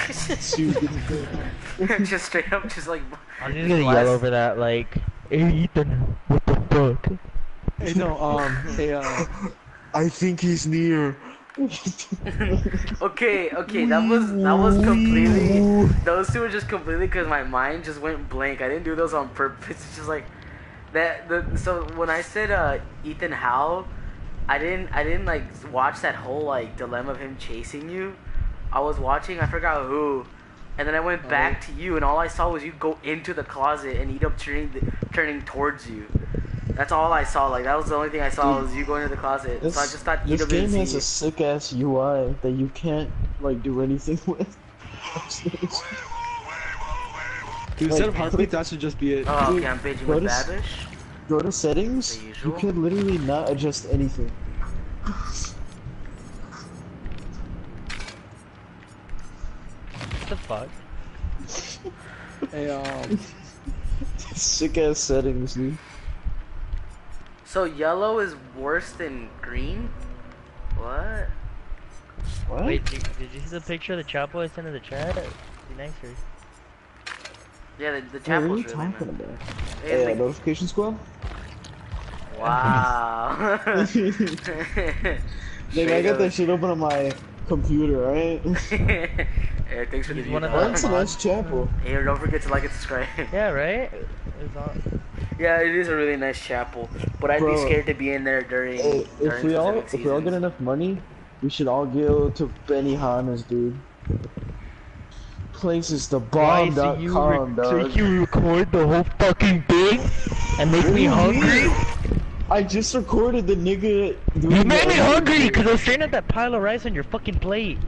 Just straight up, just like. I'm just gonna yell over that, like, hey Ethan, what the fuck? Hey, no, hey, I think he's near. Okay, that was completely. Those two were just completely because my mind just went blank. I didn't do those on purpose. It's just like that. So when I said Ethan Howell, I didn't like watch that whole like dilemma of him chasing you. I was watching, I forgot who, and then I went back to you, and all I saw was you go into the closet and end up turning towards you. That's all I saw. Like that was the only thing I saw was you going to the closet. So I just thought this game has a sick ass UI that you can't like do anything with. Dude, instead of heartbeat, that should just be it. Oh, okay, I'm bitching with Babish. Go to settings. You can literally not adjust anything. What the fuck? Hey, sick ass settings, dude. So yellow is worse than green? What? Wait, did you see the picture of the Chapo I sent in the chat? Be nicer. Yeah, the Chapo's what are you really talking about? Hey, like, notification squad? Wow. Like, I got that shit open on my computer, right? Yeah, thanks for the view. That's a nice chapel. Hey, don't forget to like and subscribe. Yeah, right? It's on. Yeah, it is a really nice chapel, but I'd be scared to be in there during. Hey, if we all get enough money, we should all go to Benihana's, dude. Place is the bomb.com, dog. So you record the whole fucking thing and make me hungry? I just recorded the nigga. You made me hungry because I was staring at that pile of rice on your fucking plate.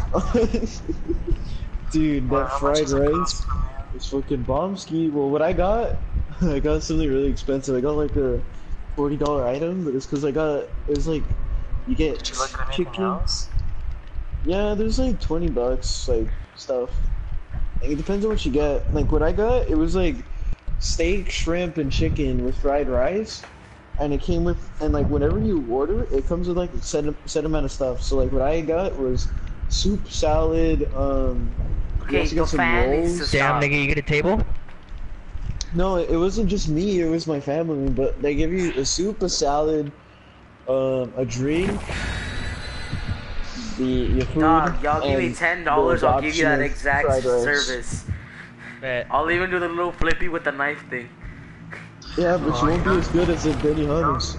Dude, that fried rice is fucking bombski. Well, what I got something really expensive. I got like a $40 item, but it's because it was like, you get chicken. Yeah, there's like 20 bucks, like, stuff. Like, it depends on what you get. Like, what I got, it was like steak, shrimp, and chicken with fried rice. And it came with, and like, whenever you order, it comes with like a set amount of stuff. So like, what I got was soup, salad, okay, got some rolls. Damn, nigga, you get a table? No, it wasn't just me, it was my family, but they give you a soup, a salad, a drink, your food. Dog, y'all give me $10, I'll give you that exact service. Bet. I'll even do the little flippy with the knife thing. Yeah, but you won't be as good as at Benihana's.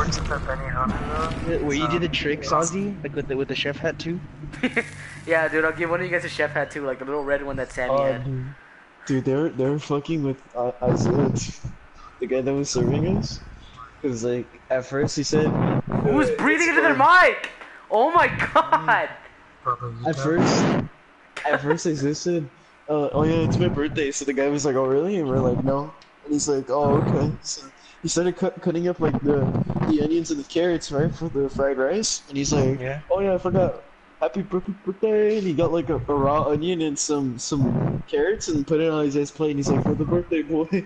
Will you do the trick, Ozzy? Like with the chef hat too? Yeah, dude, I'll give one of you guys a chef hat too, like the little red one that Sammy had. Dude, they're fucking with Isaiah, the guy that was serving us. Cause like at first he said, "Who's breathing into their mic?" Oh my god! At first I said, "Oh yeah, it's my birthday." So the guy was like, "Oh really?" And we're like, "No." And he's like, "Oh okay." So he started cutting up like the onions and the carrots, right, for the fried rice. And he's like, "Oh yeah, I forgot. Happy birthday!" And he got like a raw onion and some carrots and put it on his plate. And he's like, "For the birthday boy."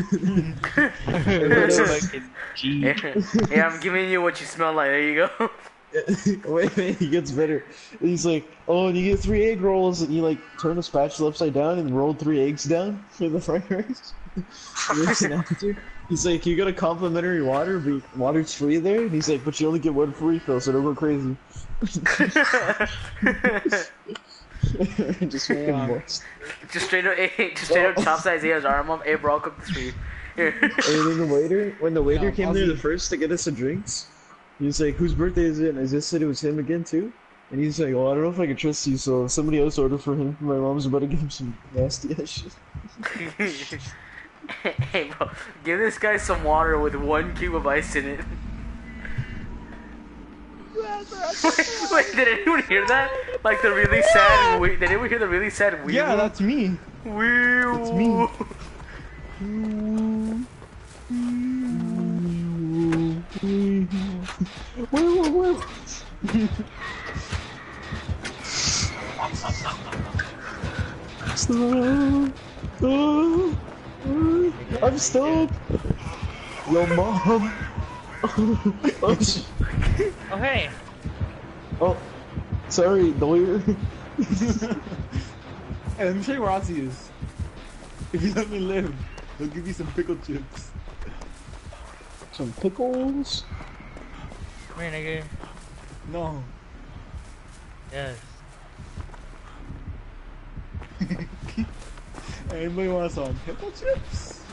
Hey, I'm giving you what you smell like. There you go. Wait, he gets better. And he's like, "Oh, and you get 3 egg rolls," and you like turn the spatula upside down and roll 3 eggs down for the fried rice. He's like, "You got a complimentary water, but water's free there." And he's like, "But you only get one free refill, so don't go crazy." Just fucking lost. Just straight up chops Isaiah's arm off. Hey bro, I'll cook this for you. Here. And then when the waiter came there the first to get us the drinks, he's like, "Whose birthday is it?" And I just said it was him again too. And he's like, "Oh, I don't know if I can trust you, so somebody else order for him. My mom's about to give him some nasty ass shit." Hey bro, give this guy some water with 1 cube of ice in it. Wait, did anyone hear that? Like the really sad wee? Did anyone hear the really sad wee? Yeah, that's me. Wee. That's me. I'm stuck. Yo, mom. Oh hey. Oh, sorry, lawyer. Hey, let me show you where Ozzy is. If you let me live, he'll give you some pickle chips. Some pickles. Come here, nigga. No. Yes. Anybody want some pickle chips?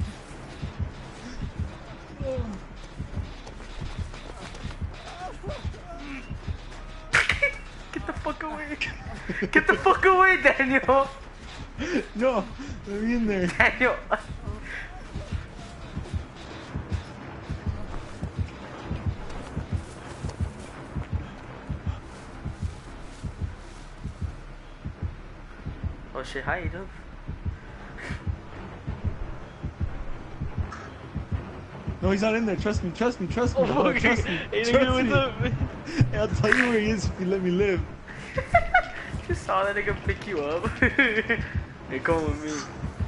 Get the fuck away! Get the fuck away, Daniel! No, let me in there. Daniel! Oh shit, hi Edith. No, he's not in there. Trust me, trust me, trust me. Oh, No, okay. trust me. Hey, Trust nigga, me. what's up? Hey, I'll tell you where he is if you let me live. Just saw that nigga pick you up. Hey, come with me.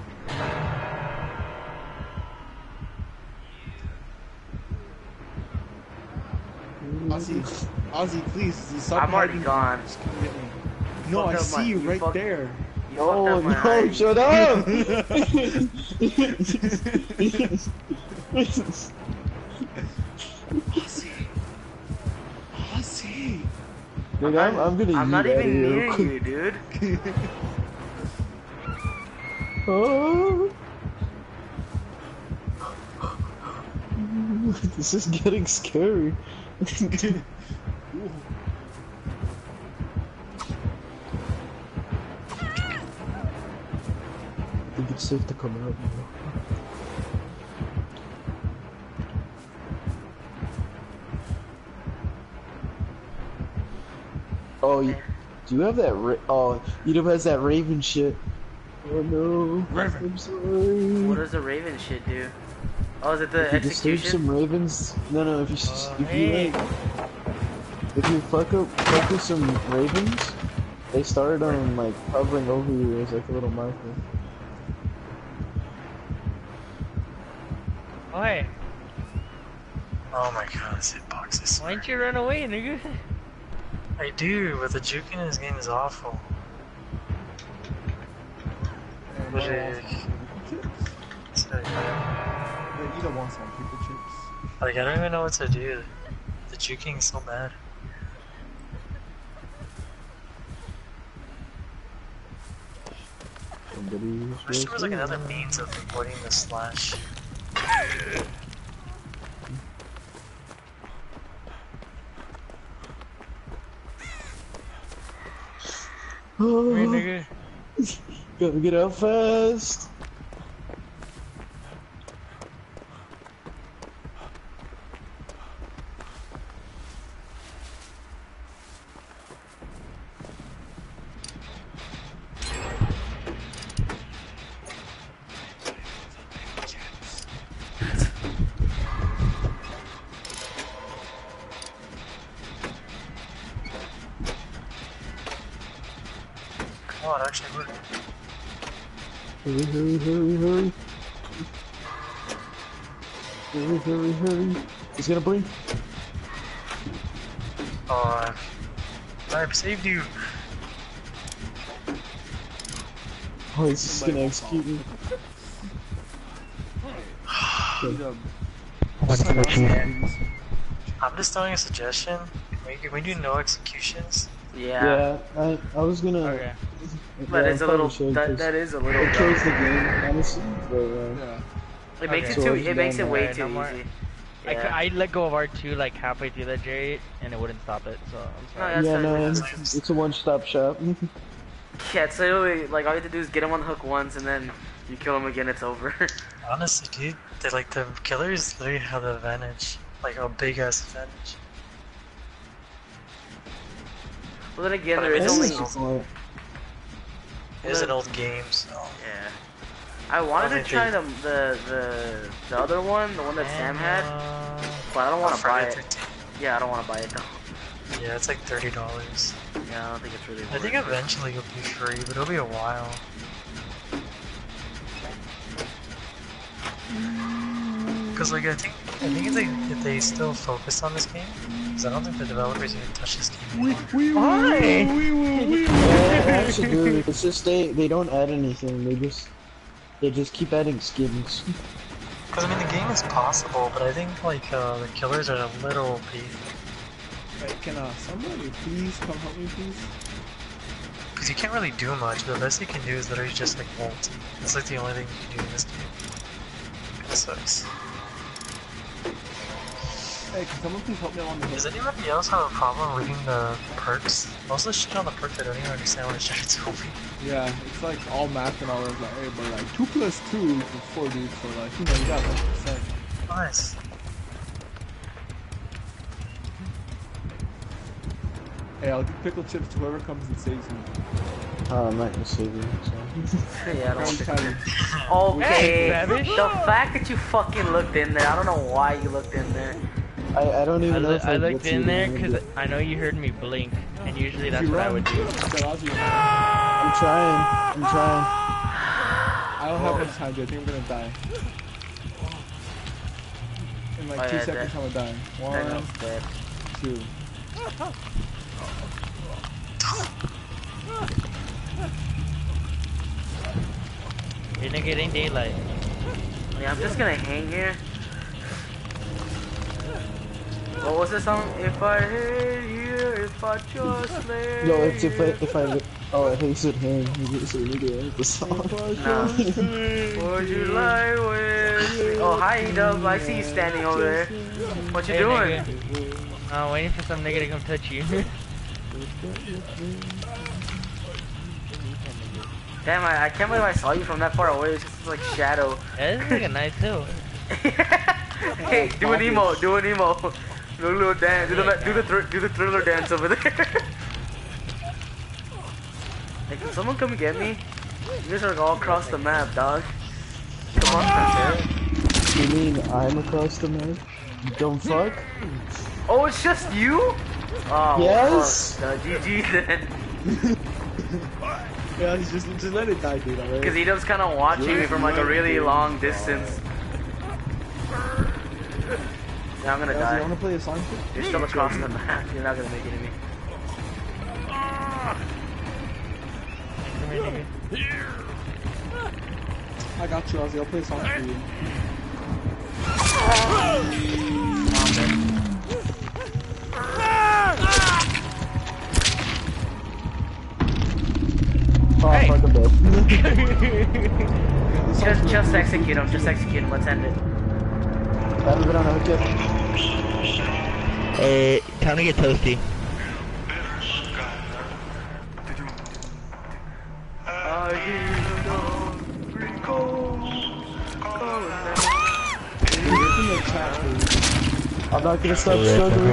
Ozzy, Ozzy, please. You stop I'm already hiding. gone. Just come get me. No, Fucked I up see my- you you right fucked- there. You No, fucked up my no, eyes. shut up! Ozzy. Ozzy. Nigga, I'm gonna I'm not yeet out of even here near real quick. you, dude. Oh. This is getting scary. Ooh. I think it's safe to come out now. Oh, do you have that? Oh, Edom has that Raven shit. Oh no. Raven. I'm sorry. What does the Raven shit do? Oh, is it the If you just save execution? some Ravens. No. If you Hey. if you fuck with some Ravens, they start like hovering over you as like a little marker. Oh, hey. Oh my god, this hitbox is so Why didn't you run away, nigga? I do, but the juke in this game is awful. But it's like, Yeah, you don't want some pickle chips. I don't even know what to do. The juking is so bad. I wish there was like another means of avoiding the slash. Come here, nigga. Gotta get out fast. Oh, it actually worked. Hurry. Hurry. He's gonna blink. Oh, I saved you. Oh, he's just gonna execute me. I'm just throwing a suggestion. Can we do no executions? Yeah. Yeah, I was gonna. Okay. But yeah, it's I a little. probably should, That 'cause that is a little. it kills the game, honestly. But Yeah. It makes Okay. it So too. it's It makes it done. way Alright, too no more. easy. I, Yeah. I let go of R2 like halfway through that J8 and it wouldn't stop it, so I'm sorry. That's yeah, fine, no, that's it's a one-stop shop. Yeah, it's literally like all you have to do is get him on the hook once, and then you kill him again. It's over. Honestly, dude, they like the killers literally have the advantage, like a big ass advantage. Well, then again, But I there mean, is this only. is Well, It is an old game, so Yeah. I wanted to think try they- the other one, the one that Sam had, but I don't want to buy Friday it. 13th. Yeah, I don't want to buy it though. Yeah, it's like $30. Yeah, I don't think it's really. I think worth it. eventually it'll be free, but it'll be a while. Cause like I think I think if they still focus on this game, because I don't think the developers even touch this game anymore. Yeah, actually, dude, it's just they don't add anything. They just keep adding skins. Because I mean the game is possible, but I think like the killers are a little beefy. Wait, can somebody please come help me, please? Because you can't really do much. The best you can do is literally just like ult. That's like the only thing you can do in this game. Kinda sucks. Hey, can someone please help me along the Does hill? anybody else have a problem reading the perks? Most of the shit on the perks I don't even understand what it's trying to tell me. Yeah, it's like all math and all that. Like, hey, but like 2 plus 2 equals 4, dude. So like, you know, you got 100%. Nice. Hey, I'll give pickle chips to whoever comes and saves me. I'm not gonna save you. So. Yeah, I don't Apparently, think. Tyler. Okay, Hey, Babish. the fact that you fucking looked in there, I don't know why you looked in there. I don't even know if I I'd looked get in to there the because end. I know you heard me blink, and usually that's If you what I run, would do. then I'll do it. I'm trying. I don't have much time, dude. I think I'm gonna die. In like Oh, 2 yeah, seconds, that- I'm gonna die. That 1, girl's dead. 2. You're not getting daylight. Yeah, I'm just gonna hang here. What was the song? If I hate you, if I just lay. No, it's if I oh I think you said hang. You said nigga the song. Nah. Would you lie with me? Oh, hi, Dub. I see you standing over there. What you Hey, doing? nigga. I'm waiting for some nigga to come touch you. Damn, I can't believe I saw you from that far away. It's just like shadow. Yeah, this is like a nice hill. Hey, do an emo. Do an emo. Do a little dance. Do the thriller dance over there. Hey, can someone come and get me? You guys are all across the map, dog. Come on, Pantera. You mean I'm across the map? You dumb fuck? Oh, it's just you? Oh, Yes. well, fuck. GG then. Yeah, just let it die, dude. Alright. Because Edub's kind of watching me from like a really long distance. Yeah, I'm gonna You die. wanna play a song? You're still across the map. You're not gonna make it to me. Come here, nigga. I got you, Ozzy. I'll play a song for you. Oh Hey. fuck, I'm dead. Just execute him. Just execute him. Let's end it. I haven't been on a hook yet. Hey, time to get toasty. I hear the It's in the chat, please. I'm not gonna stop struggling.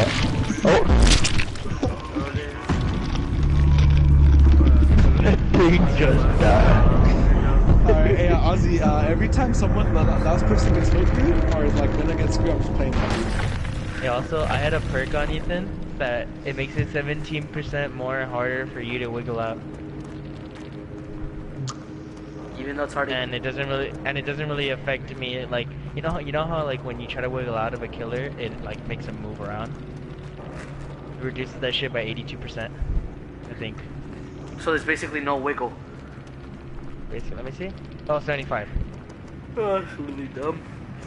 He just died. Alright, hey, Ozzy, every time someone, the last person gets hit, dude, or like when I get screwed, I'm just playing that. Hey, also, I had a perk on Ethan that it makes it 17% more harder for you to wiggle out. Even though it's hard to... And it doesn't really affect me. Like, you know how like when you try to wiggle out of a killer, it like makes him move around. It reduces that shit by 82%, I think. So there's basically no wiggle. Basically, let me see. Oh, 75. Oh, that's really dumb.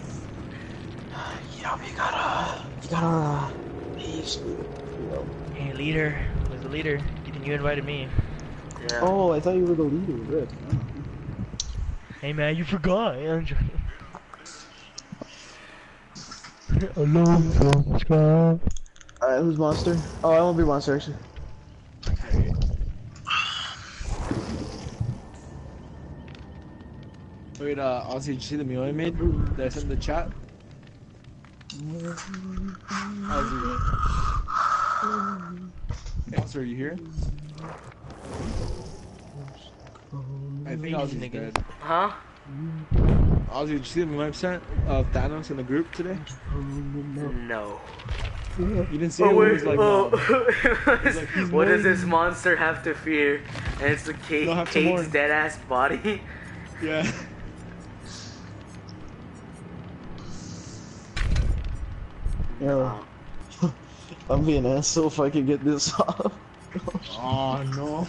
You gotta leave. Hey, leader. Where's the leader? Ethan, you invited me. Yeah. Oh, I thought you were the leader. Rip. Hey, man, you forgot. I'm joking. Alone from the sky. Alright, who's monster? Oh, I won't be monster actually. Wait, Ozzy, did you see the meal I made that I sent in the chat? Ozzy. Hey, Ozzy, are you here? I think Ozzy's dead. Huh? Ozzy, did you see the meal I sent of Thanos in the group today? No. You didn't see it? Oh, It wait, was like, oh. like, he's What does more- this monster have to fear? And it's the You'll have to Kate's mourn. dead ass body. yeah. Yo, I'm being an asshole if I can get this off. Oh no.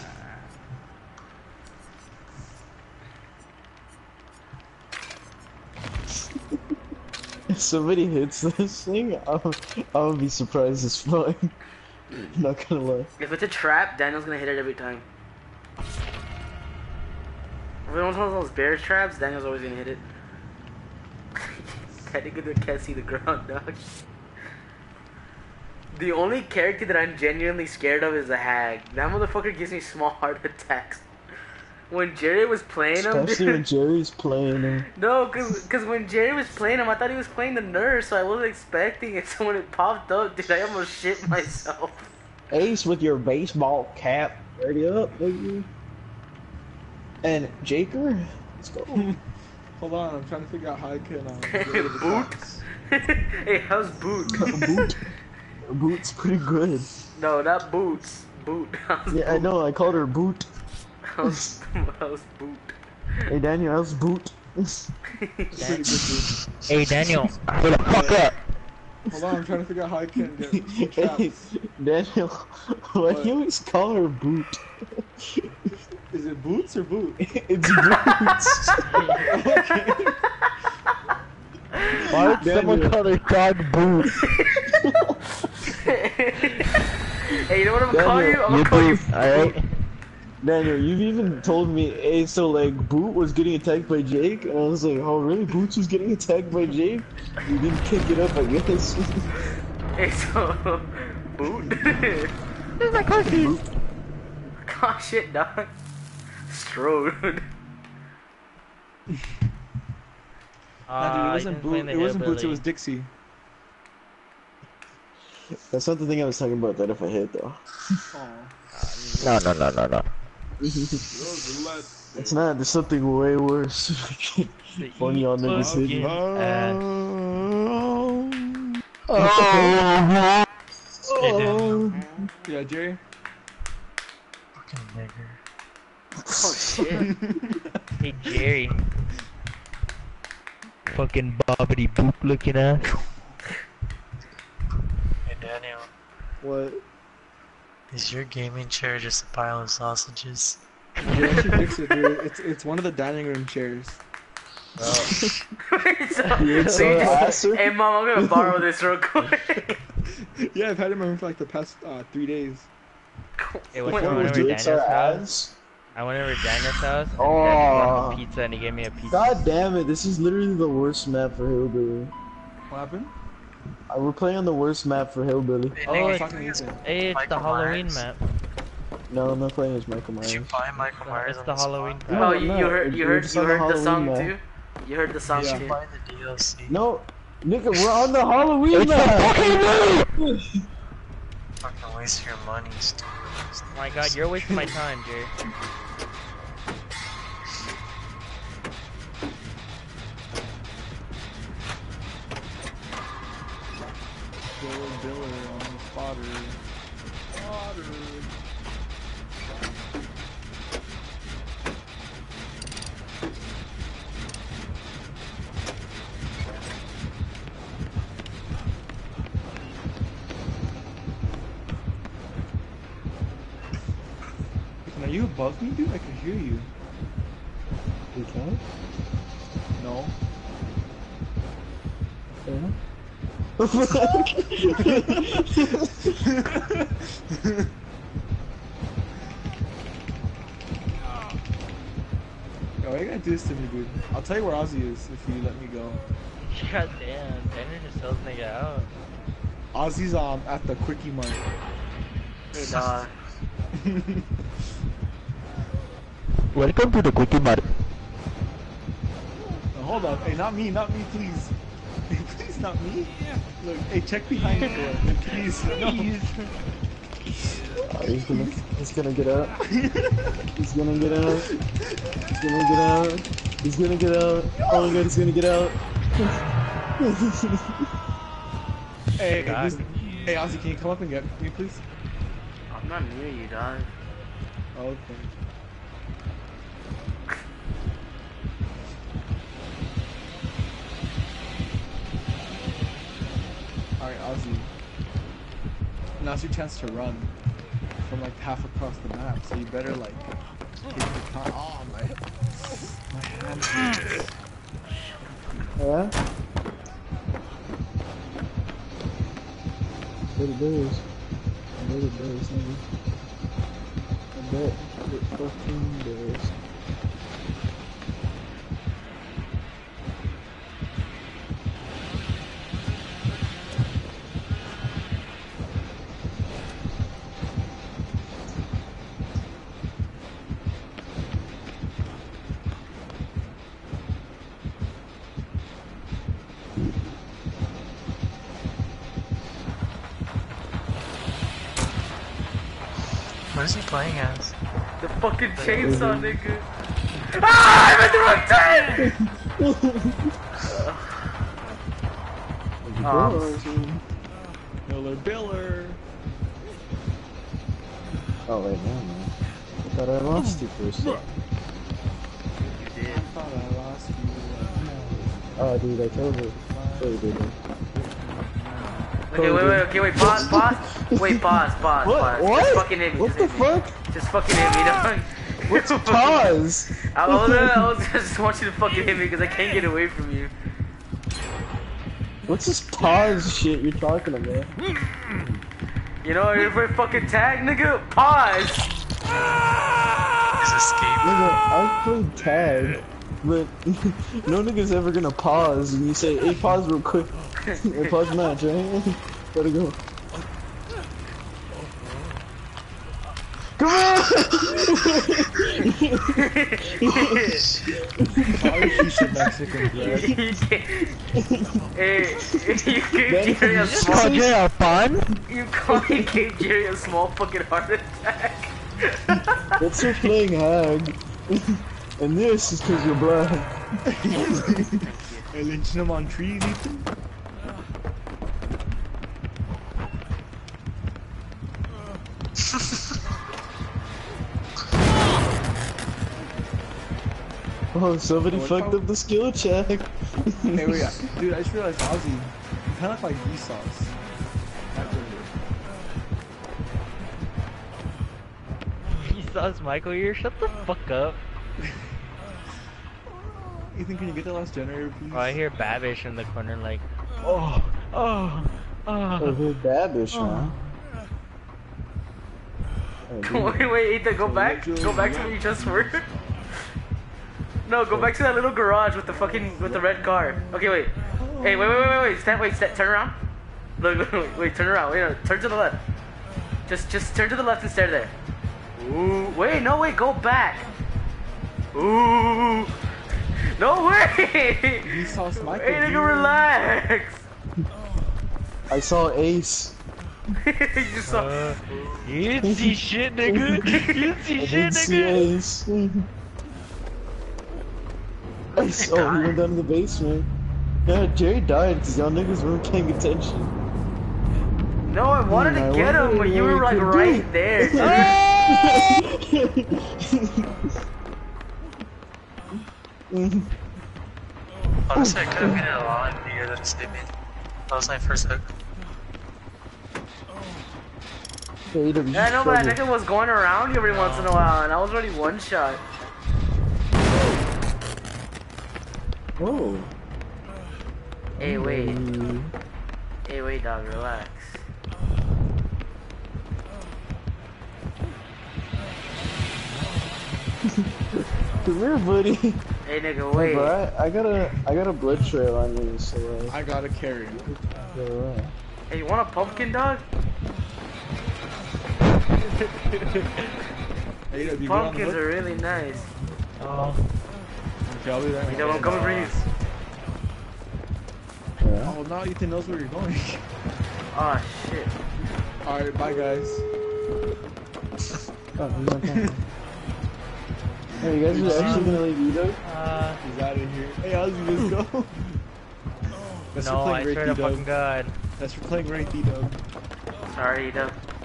If somebody hits this thing, I'll be surprised as fuck. Not gonna lie. If it's a trap, Daniel's gonna hit it every time. If it's one of those bear traps, Daniel's always gonna hit it. That nigga can't see the ground, dog. The only character that I'm genuinely scared of is the hag. That motherfucker gives me small heart attacks. When Jerry was playing him, Especially when Jerry's playing him. no, cause when Jerry was playing him, I thought he was playing the nurse, so I wasn't expecting it. So when it popped up, dude, I almost shit myself. Ace with your baseball cap. Ready up, baby. And Jaker, let's go. Hold on, I'm trying to figure out how I can get rid of the box. Hey, how's Boot? Boot. Boot's pretty good. No, not Boots. Boot. How's Yeah, I Boot? know. I called her Boot. How's Boot? Hey Daniel, how's Boot? Pretty good, dude. Hey Daniel, hold the fuck up. Hold on, I'm trying to figure out how I can get traps. Daniel, why do you always call her Boot? Is it boots or boot? It's Boots. Why would someone call their dog Boot? Hey, you know what I'm gonna call you? I'm gonna call you. Alright? Daniel, you've even told me, hey, so like Boot was getting attacked by Jake, and I was like, oh really? Boots was getting attacked by Jake? You didn't pick it up, I guess. Hey, so Boot. This is my car keys. Oh shit, dog. Strode. Nah, dude, it wasn't boot. It wasn't boots. It was Dixie. That's not the thing I was talking about. That if I hit though. No. It's not. There's something way worse. Funny on the decision. Hey, Daniel. Yeah, Jerry. Fucking nigger. Oh shit. Hey Jerry. Fucking bobbity boop looking ass. Hey, Daniel. What? Is your gaming chair just a pile of sausages? You actually fix it, dude. It's one of the dining room chairs. You So you just- answer? hey mom, I'm gonna borrow this real quick. Yeah, I've had it in my room for like the past 3 days. Hey, what's Wait, going on over Dude, Daniel's our house? ads? I went over to Daniel's house and Oh. Dad brought him pizza and he gave me a pizza. God damn it! This is literally the worst map for Hillbilly. What happened? We're playing on the worst map for Hillbilly. Hey, Oh, Nick, it's- Fucking Ethan. Hey, it's the Michael Halloween Myers. map. No, I'm not playing as Michael Did you Myers. buy Michael Myers It's on the the Halloween spot? map. No, Oh, I'm you not. heard We're the just on the song Halloween too? You heard the song Did Yeah. you too? buy the DLC? No, nigga, we're on the Halloween It's the map. fucking map! Fucking waste your money, stupid. Oh my god, you're wasting my time, Jerry. Diller on the spotter. Spotter. Are you above me, dude? I can hear you. You can? No. Yo, why you gotta do this to me, dude? I'll tell you where Ozzy is if you let me go. God damn, Daniel just sells nigga out. Ozzy's at the Quickie Mart. Hey, dog. Welcome to the Quickie Mart. No, hold up. Hey, not me, please. Hey, please, not me. Look, hey, check behind the door. Please, no. He's gonna get out. He's gonna get out. He's gonna get out. He's gonna get out. Oh my god, he's gonna get out. Hey, listen. Hey, Ozzy, can you come up and get me, please? I'm not near you, dog. Oh, okay. Alright, Ozzy. Now's your chance to run from like half across the map, so you better like take the time. Oh my hand hurts. Yeah? I bet it does. I bet it does, nigga. I bet it fucking does. What is he playing as? The fucking chainsaw, nigga. Ah, I'm at the wrong time! Miller Biller. Oh wait, no, man. I thought I lost you for a sec. You I did. thought I lost you. Oh, dude, I totally did. Okay, wait, pause. Wait, pause. What? Just fucking hit me. What the fuck? Just fucking hit me, dog. What's pause? I just want you to fucking hit me because I can't get away from you. What's this pause shit you're talking about? You know, if I fucking tag, nigga, pause. His escape. Nigga, I played tag, but no nigga's ever gonna pause and you say, hey, pause real quick. Hey, pause match, right? Gotta go. Come on! Mexican bread. Hey, you gave Jerry a small. Called you a fun? You gave Jerry a small fucking heart attack. That's for playing hag. And this is cause you're black. Hey, lynching them on trees, Ethan? Oh, somebody What fucked up the skill check. Hey, wait, dude, I just realized Ozzy, you kind of look like Vsauce. Vsauce Michael here? Shut the fuck up. Ethan, can you get that last generator, please? Oh, I hear Babish in the corner like, oh. Oh, who's Babish, man? Wait, Ethan, go back to where you just were. No, go back to that little garage with the red car. Okay, wait. Hey, wait, stand, turn around. Look, wait, turn around. Wait, no, turn to the left. Just turn to the left and stare there. Ooh, wait, go back. Ooh, no way. Vsauce Michael. Hey, nigga, relax. I saw Ace. You saw. You didn't see shit, nigga. You didn't see I shit, did see nigga. Ace. Ace. Oh, he went down to the basement. Yeah, Jerry died because y'all niggas weren't paying attention. No, I wanted to get him, but you were like right there. Honestly, I could have been in a lot in the year that it saved me. That was my first hook. Yeah, I know, but that nigga was going around you every once in a while, and I was already one shot. Oh. Hey, wait. Hey, wait, dog, relax. Come here, buddy. Hey, nigga, wait. Bro, I got a blood trail on me, so I got a carry. go away. Hey, you want a pumpkin, dog? Hey, you Pumpkins are really nice. Oh. Okay, I'll be there. Yo, I'm coming for you. Yeah. Oh, now Ethan knows where you're going. Oh, shit. Alright, bye guys. Oh, he's not coming. Hey, you guys are actually gonna leave Edo? He's out of here. Hey, Ozzy, let's go. That's No, I swear to fucking God. That's for playing right, D-Dub. Sorry, Ida.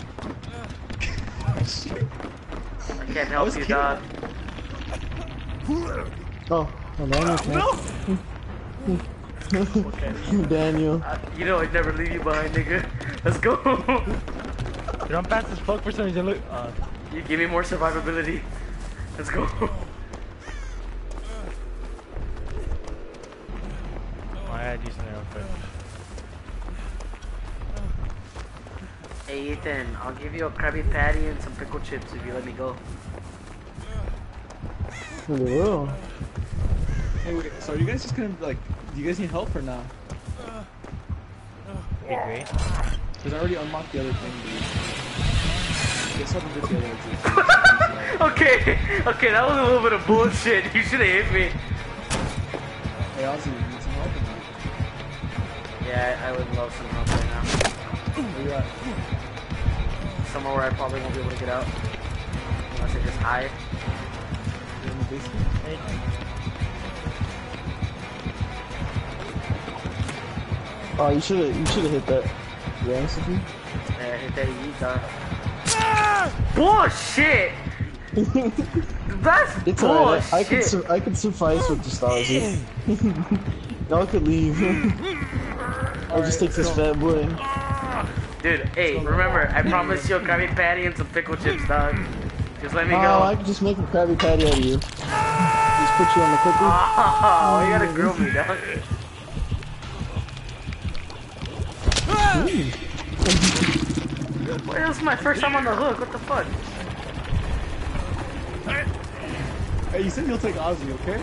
I can't help you, kidding. dog. Oh, well, now I'm okay. No! Daniel. You know I'd never leave you behind, nigga. Let's go. Dude, I'm fast as fuck for some reason. Look. You give me more survivability. Let's go. I gotta do something real quick. Hey Ethan, I'll give you a Krabby Patty and some pickle chips if you let me go. Really will. Hey, wait, so are you guys just gonna, like, do you guys need help or not? Be great. Because I already unlocked the other thing, dude. Guess what I did the other Okay, that was a little bit of bullshit. You should have hit me. Hey, Ozzy, you need some help or not? Yeah, I would love some help right now. Where you at? Somewhere where I probably won't be able to get out. Unless I just hide. You're in the basement? Oh, you should have hit that. To be honest with you. Yeah, hit that yeet dog. Bullshit! That's It's bullshit! alright. I could suffice with just Ozzy. Now I could leave. I'll just take this fat boy. Dude, hey, remember, I promised you a Krabby Patty and some pickle chips, dog. Just let me go. Oh, I could just make a Krabby Patty out of you. Just put you on the cooker. Oh, you gotta grill me, dog. Wait, this is my first time on the hook. What the fuck? Hey, you said you'll take Ozzy, okay?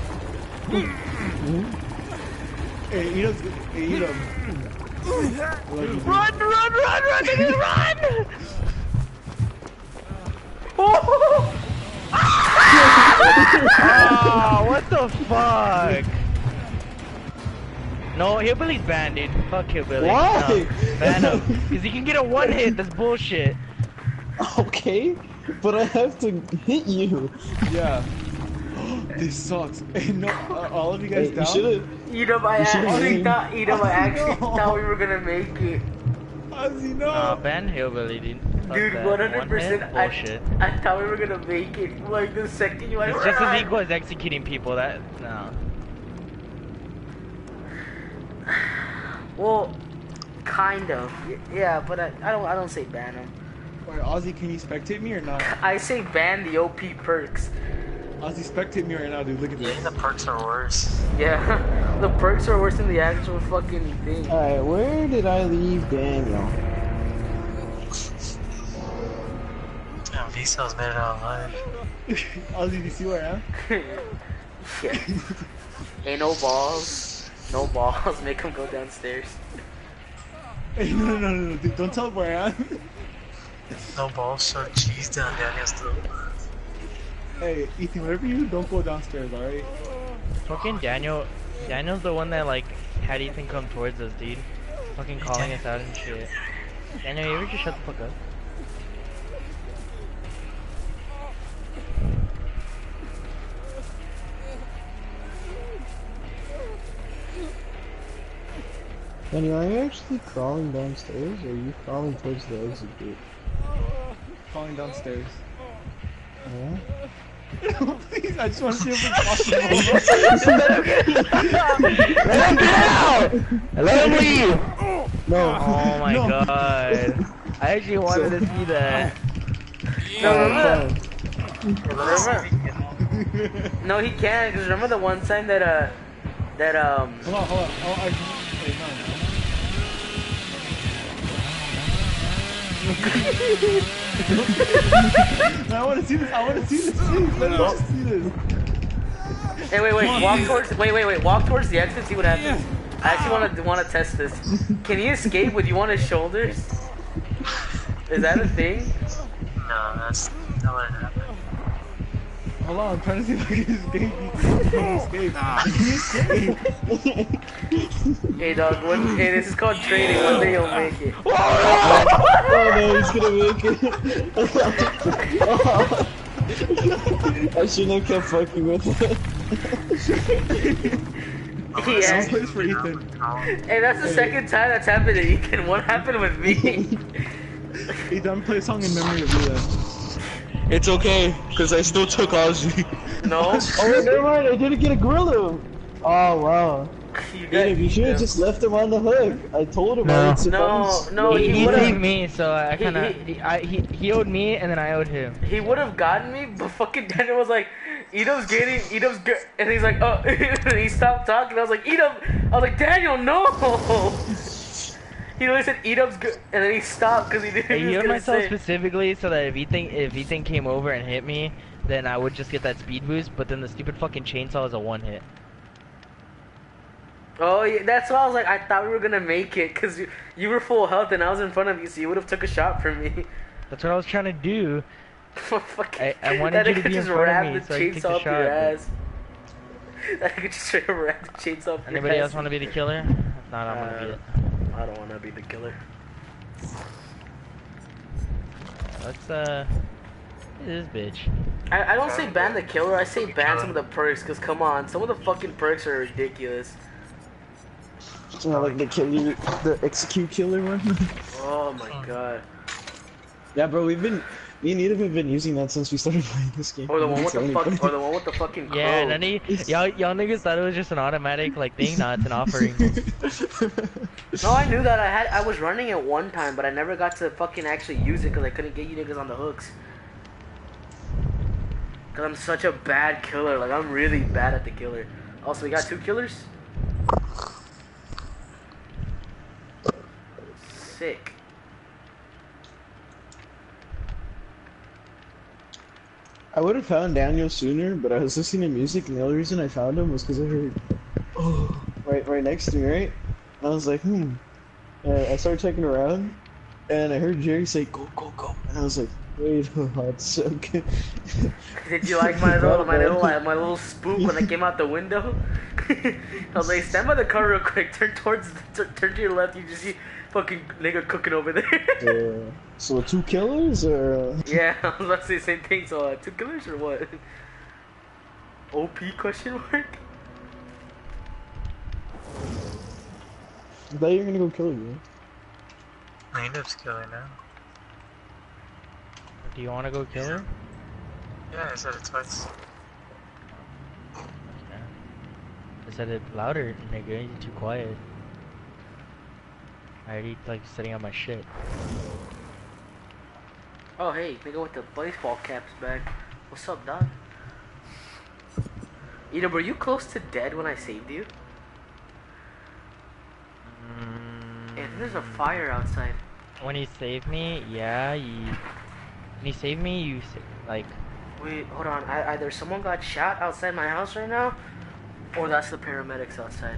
Hey, eat him. Hey, eat him. Run, nigga, run! Oh, what the fuck? No, Hillbilly's banned, dude. Fuck Hillbilly. Why? No, ban him. Because he can get a one hit. That's bullshit. Okay, but I have to hit you. Yeah. This sucks. Hey, no, all of you guys Hey, down? you should've. I should've actually No. thought we were gonna make it. Ozzy, no! Nah, ban Hillbilly, dude. Fuck Dude, that. 100%. One hit? Bullshit. I thought we were gonna make it. Like the second you went. It's just as equal as executing people. That no. Well, kind of. Yeah, but I don't say ban them. Wait, Ozzy, can you spectate me or not? I say ban the OP perks. Ozzy, spectate me right now, dude. Look at Yeah, this. the perks are worse. Yeah, the perks are worse than the actual fucking thing. Alright, where did I leave Daniel? Damn, V-Cells made it out alive. Ozzy, do you see where I am? Yeah. Ain't no balls. No balls. Make him go downstairs. Hey, no, dude. Don't tell him where I am. No balls, so cheese down Daniel's throat. Hey, Ethan, whatever you do, don't go downstairs, alright? Fucking Daniel's the one that like had Ethan come towards us, dude. Fucking calling us out and shit. Daniel, you ever just shut the fuck up? Daniel, are you actually crawling downstairs, or are you crawling towards the exit gate? Falling downstairs. Yeah? Please, I just want to see if it's possible. Let him get out! Let him leave! No. Oh my No. god. I actually wanted to see that. No, Fine. remember? No, he can't. Cause remember the one time that Hold on. Oh, wait, no. I want to see this. Please, let me just see this. Hey, wait. Walk towards the exit. See what happens. I actually want to test this. Can he escape with you on his shoulders? Is that a thing? No, that's not what happened. Hold on, I'm trying to see if I can escape. Escape. Hey, dog. Hey, this is called trading. One day you'll make it. Oh no, he's gonna make it. I shouldn't have kept fucking with it. Yeah. This place for Ethan. Hey, that's the second time that's happened to Ethan. What happened with me? Ethan, I'm play a song in memory of you then. It's okay, because I still took Ozzy. No. Oh, wait, never mind, I didn't get a gorilla. Oh, wow. You should have just left him on the hook. I told him No. I would sit No, on no, his- He would've- saved me, so I He- kind of he owed me, and then I owed him. He would have gotten me, but fucking Daniel was like, Edom's good, and he's like, oh, and he stopped talking. I was like, Edom, I was like, Daniel, no. He only said Edom's good, and then he stopped because he didn't. I he was healed gonna myself say- specifically so that if Ethan came over and hit me, then I would just get that speed boost. But then the stupid fucking chainsaw is a one hit. Oh yeah, that's why I was like, I thought we were gonna make it because you were full health and I was in front of you, so you would have took a shot from me. That's what I was trying to do. Fucking, I wanted that you to nigga be in just front of wrapped me the so I could take the chainsaw up shot, your but- ass. That nigga just straight up wrapped the chainsaw up your Anybody ass. else want to be the killer? If not, I'm gonna be it. I don't want to be the killer. Let's this bitch. I don't say ban the killer, I say ban some of the perks, because come on, some of the fucking perks are ridiculous. You know, like the killer, the execute killer one. Oh my god. Yeah, bro, me and Edom have been using that since we started playing this game. Or the one with It's the only or the one with the fucking crow. Yeah, none of y'all niggas thought it was just an automatic like thing. Nah, it's an offering. No, I knew that. I was running it one time, but I never got to fucking actually use it because I couldn't get you niggas on the hooks. Cause I'm such a bad killer. Like I'm really bad at the killer. Also, we got 2 killers. Sick. I would have found Daniel sooner, but I was listening to music, and the only reason I found him was because I heard, oh, right next to me, right? And I was like, And I started checking around, and I heard Jerry say, go, go, go. And I was like, wait a hot second. Did you like my little spook when I came out the window? I was like, stand by the car real quick. Turn to your left. You just see fucking nigga cooking over there. So 2 killers, or? Yeah, I was about to say the same thing. So 2 killers or what? OP question mark? I thought you were gonna go kill you. I end up killing now. Do you want to go kill her? Yeah, I said it twice. I said it louder, nigga. You're too quiet. I already like setting up my shit. Oh hey, nigga with the baseball caps back. What's up, dog? Edom, were you close to dead when I saved you? Yeah, there's a fire outside. When you saved me, yeah, when you saved me, like. Wait, hold on. Either someone got shot outside my house right now, or that's the paramedics outside.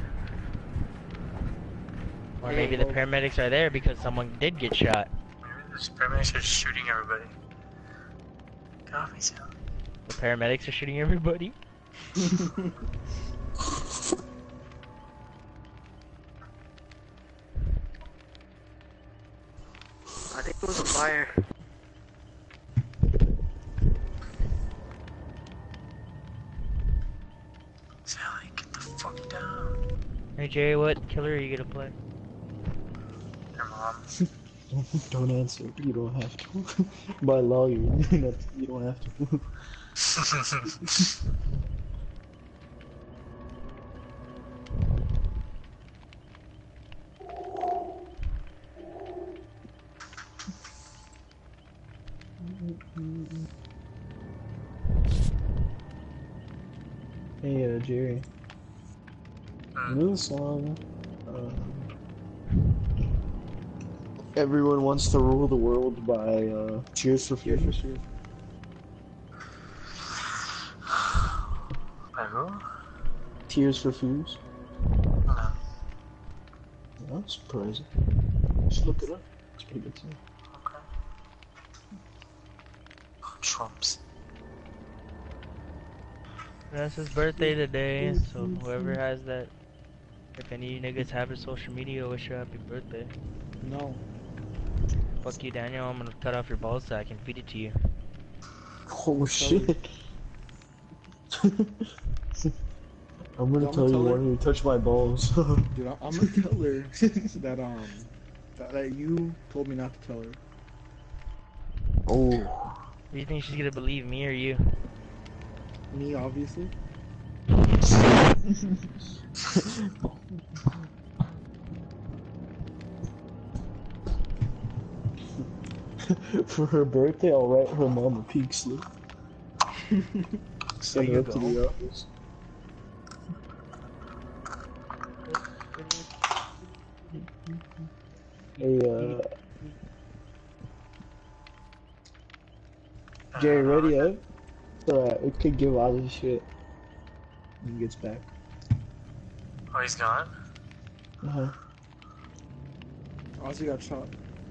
Or maybe the paramedics are there because someone did get shot. Maybe the paramedics are just shooting everybody. Get off me, Sam. The paramedics are shooting everybody. I think it was a fire. Sally, get the fuck down. Hey Jerry, what killer are you gonna play? Your mom. Don't answer. You don't have to. By law, you don't have to. Hey, Jerry. You know the song? Everyone Wants to Rule the World by Tears for Fears. By who? Tears for Fears. No. That's surprising. Just look it up. It's pretty good too. Okay. Trumps. That's his birthday today, so whoever has that, if any niggas have his social media, wish you happy birthday. No. Fuck you, Daniel. I'm gonna cut off your ball sack and feed it to you. Oh shit. I'm gonna tell you when you touch my balls. Dude, I'm gonna tell her that you told me not to tell her. Oh. Do you think she's gonna believe me or you? Me, obviously. For her birthday, I'll write her mom a pink slip. Send her you up to go. the office. Hey, Jerry, ready up? So we could give all this shit when he gets back. Oh, he's gone? Uh-huh. Ozzy got shot.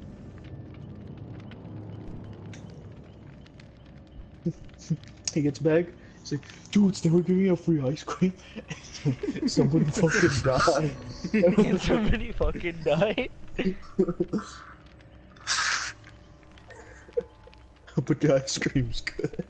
He gets back, he's like, dude, they were giving me a free ice cream. Somebody fucking died. Can somebody fucking die? But the ice cream's good.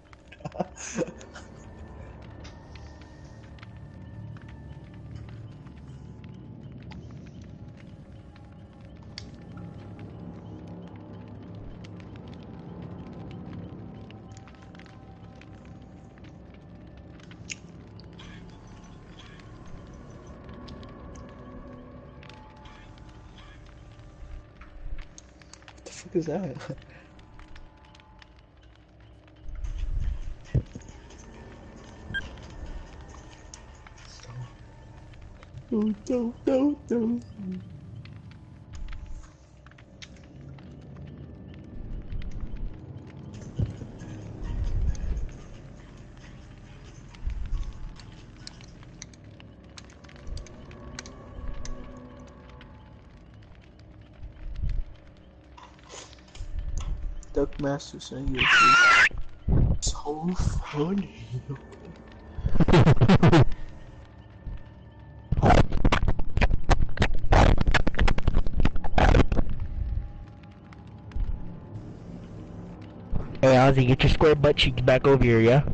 What the fuck is that? No. Duckmaster saying you're so funny. Hey Ozzy, get your square butt cheeks back over here, yeah?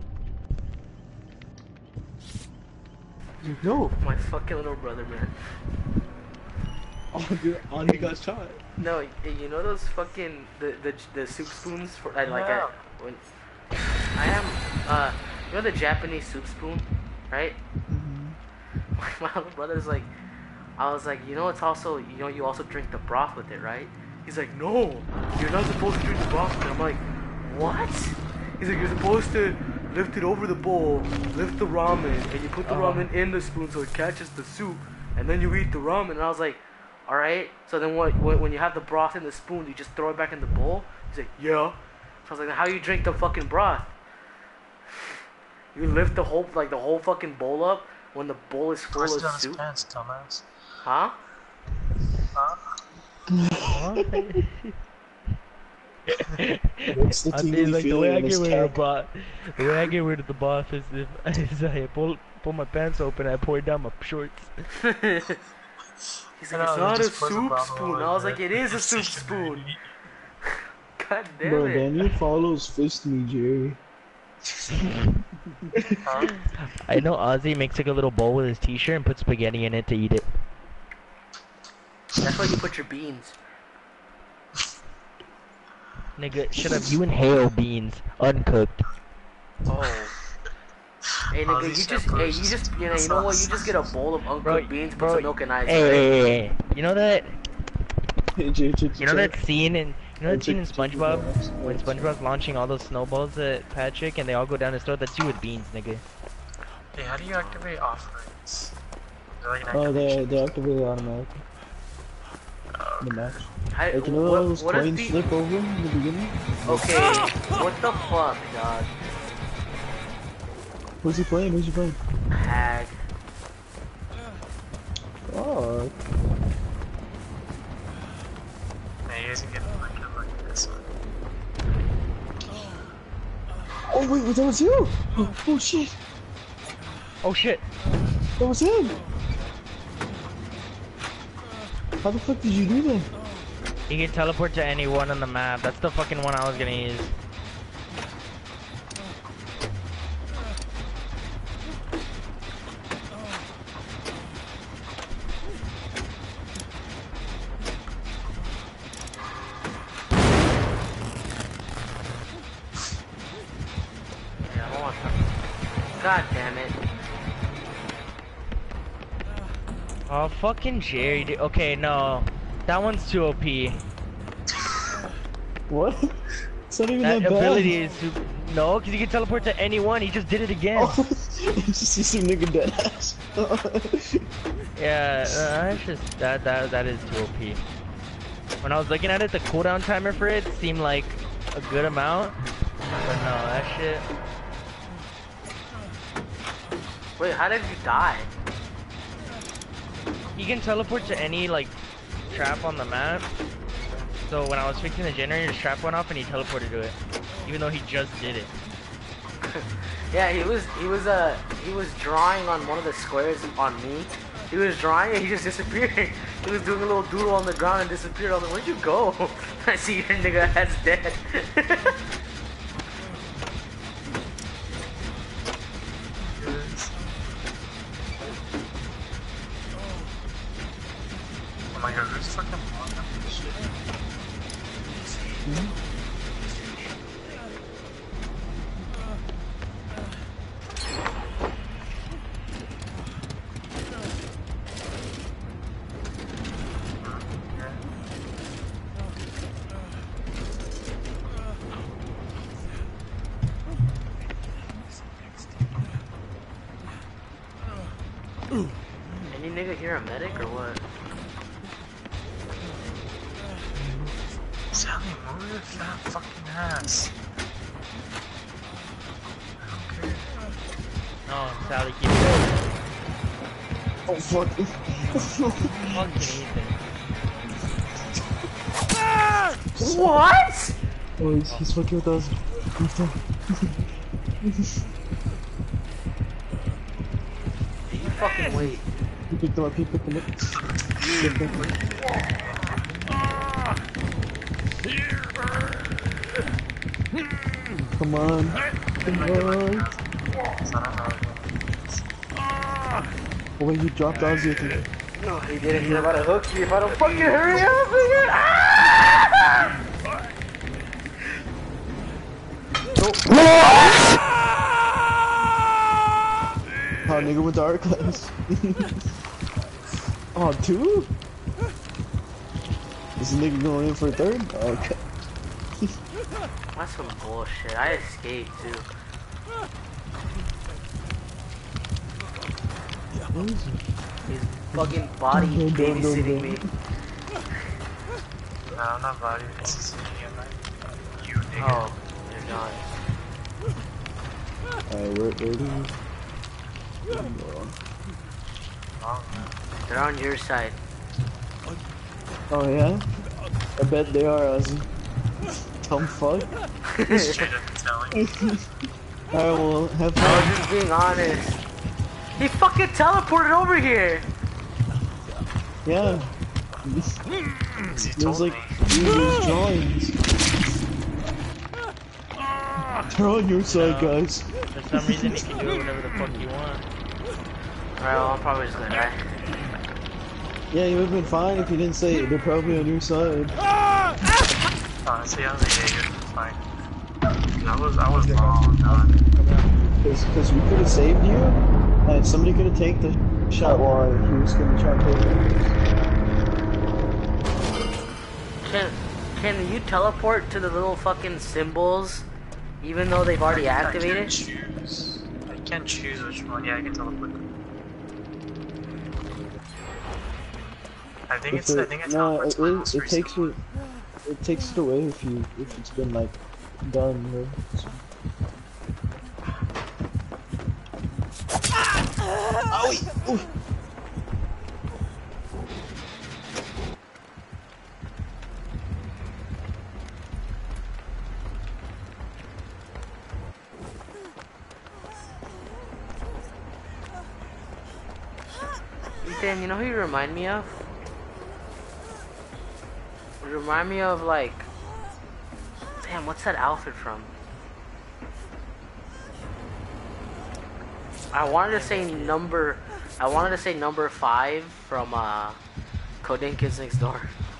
No. My fucking little brother, man. Oh, dude, Ozzy got shot. No, you know those fucking the soup spoons for I like Yeah. when I am you know the Japanese soup spoon, right? My little brother's like, I was like, you know, it's also, you know, you also drink the broth with it, right? He's like, no, you're not supposed to drink the broth with it. I'm like, what? He's like, you're supposed to lift it over the bowl, lift the ramen, and you put the ramen in the spoon so it catches the soup, and then you eat the ramen. And I was like, all right. So then when you have the broth in the spoon, you just throw it back in the bowl? He's like, yeah. So I was like, how you drink the fucking broth? You lift the whole fucking bowl up when the bowl is full Press of it on his soup? pants, dumbass. Huh? What's the I mean, tingly like the feeling way I in his get rid of the cat? broth, the way I get rid of the broth is if I pull my pants open, I pour it down my shorts. He's like, it's No, not a just put the soup broth spoon. over I was there. like, it is a soup spoon. God damn Bro, it. Daniel follows Fist Me, Jerry. Huh? I know Ozzy makes like a little bowl with his t-shirt and puts spaghetti in it to eat it. That's why you put your beans. Nigga, shut up, you inhale beans, uncooked. Oh. Hey nigga, Ozzy you know what? You just get a bowl of uncooked beans, put some milk and ice. Hey, you know that? Hey, Jerry, You know that scene in SpongeBob when SpongeBob's launching all those snowballs at Patrick and they all go down his throat? That's you with beans, nigga. Hey, how do you activate offerings? Is there like an Oh, activation? they activate automatically. In the match. Like, you know what, those what is coins the... flip over in the beginning? Okay, what the fuck, dog? Who's he playing? Who's he playing? Hag. Oh, Yeah, you guys can get like this one. oh wait, that was you! Oh shit, Oh shit! that was him! How the fuck did you do that? You can teleport to any one on the map. That's the fucking one I was gonna use. Yeah, I don't want that. God damn it. Oh, fucking Jerry. Okay, no. That one's too OP. What? It's not even That that, ability bad. is super... No, because he can teleport to anyone. He just did it again. Oh, you just see some nigga dead ass. Yeah, that's just... That is too OP. When I was looking at it, the cooldown timer for it seemed like a good amount. But no, that shit... Wait, how did you die? He can teleport to any, like, trap on the map. So when I was fixing the generator, his trap went off and he teleported to it. Even though he just did it. Yeah, he was drawing on one of the squares on me. He was drawing and he just disappeared. He was doing a little doodle on the ground and disappeared. I was like, where'd you go? I see your nigga ass dead. Oh my god, who's fucking blowing up this shit? Any nigga here a medic or what? Sally, move your fat fucking ass. Okay. No, Sally, keep going. Oh fuck. Fucking Ethan. What? Oh, he's fucking with us. You fucking wait. He picked him up, he picked him up. Come on. Come on. So I don't know. Oh wait, he dropped Ozzy at the... No, he didn't. He's about to hook me if I don't fucking hurry up. Oh, nigga with the art class. Oh, two? Is the nigga going in for a third? Oh, okay. That's some bullshit. I escaped too. He's fucking body babysitting me. No, I'm not body. This is you, nigga. Oh, you're not. Alright, where do we... Oh, They're on your side. Oh yeah? I bet they are, Ozzy. Dumb fuck. man. Straight up telling. Alright, well, have I fun. was just being honest. He fucking teleported over here. Yeah. Because he It told was like me. users drawings. They're on your side, guys. For some reason, he can do it whenever the fuck you want. Alright, well, I'm probably just gonna die. Yeah, you would have been fine if you didn't say it. They're probably on your side. Honestly, I was like, yeah, you're fine. I was wrong. Because we could have saved you, and somebody could have taken the shot while he was going to try and take it. Can you teleport to the little fucking symbols, even though they've already activated? I can't choose which one. Yeah, I can teleport. I think it's. I think it's no, teleports my house it takes recently. it takes it away if it's been like done. Right? Owie! Ooh. Ethan, you know who you remind me of? You remind me of like... Damn, what's that outfit from? I wanted to say number 5 from Codename Kids Next Door.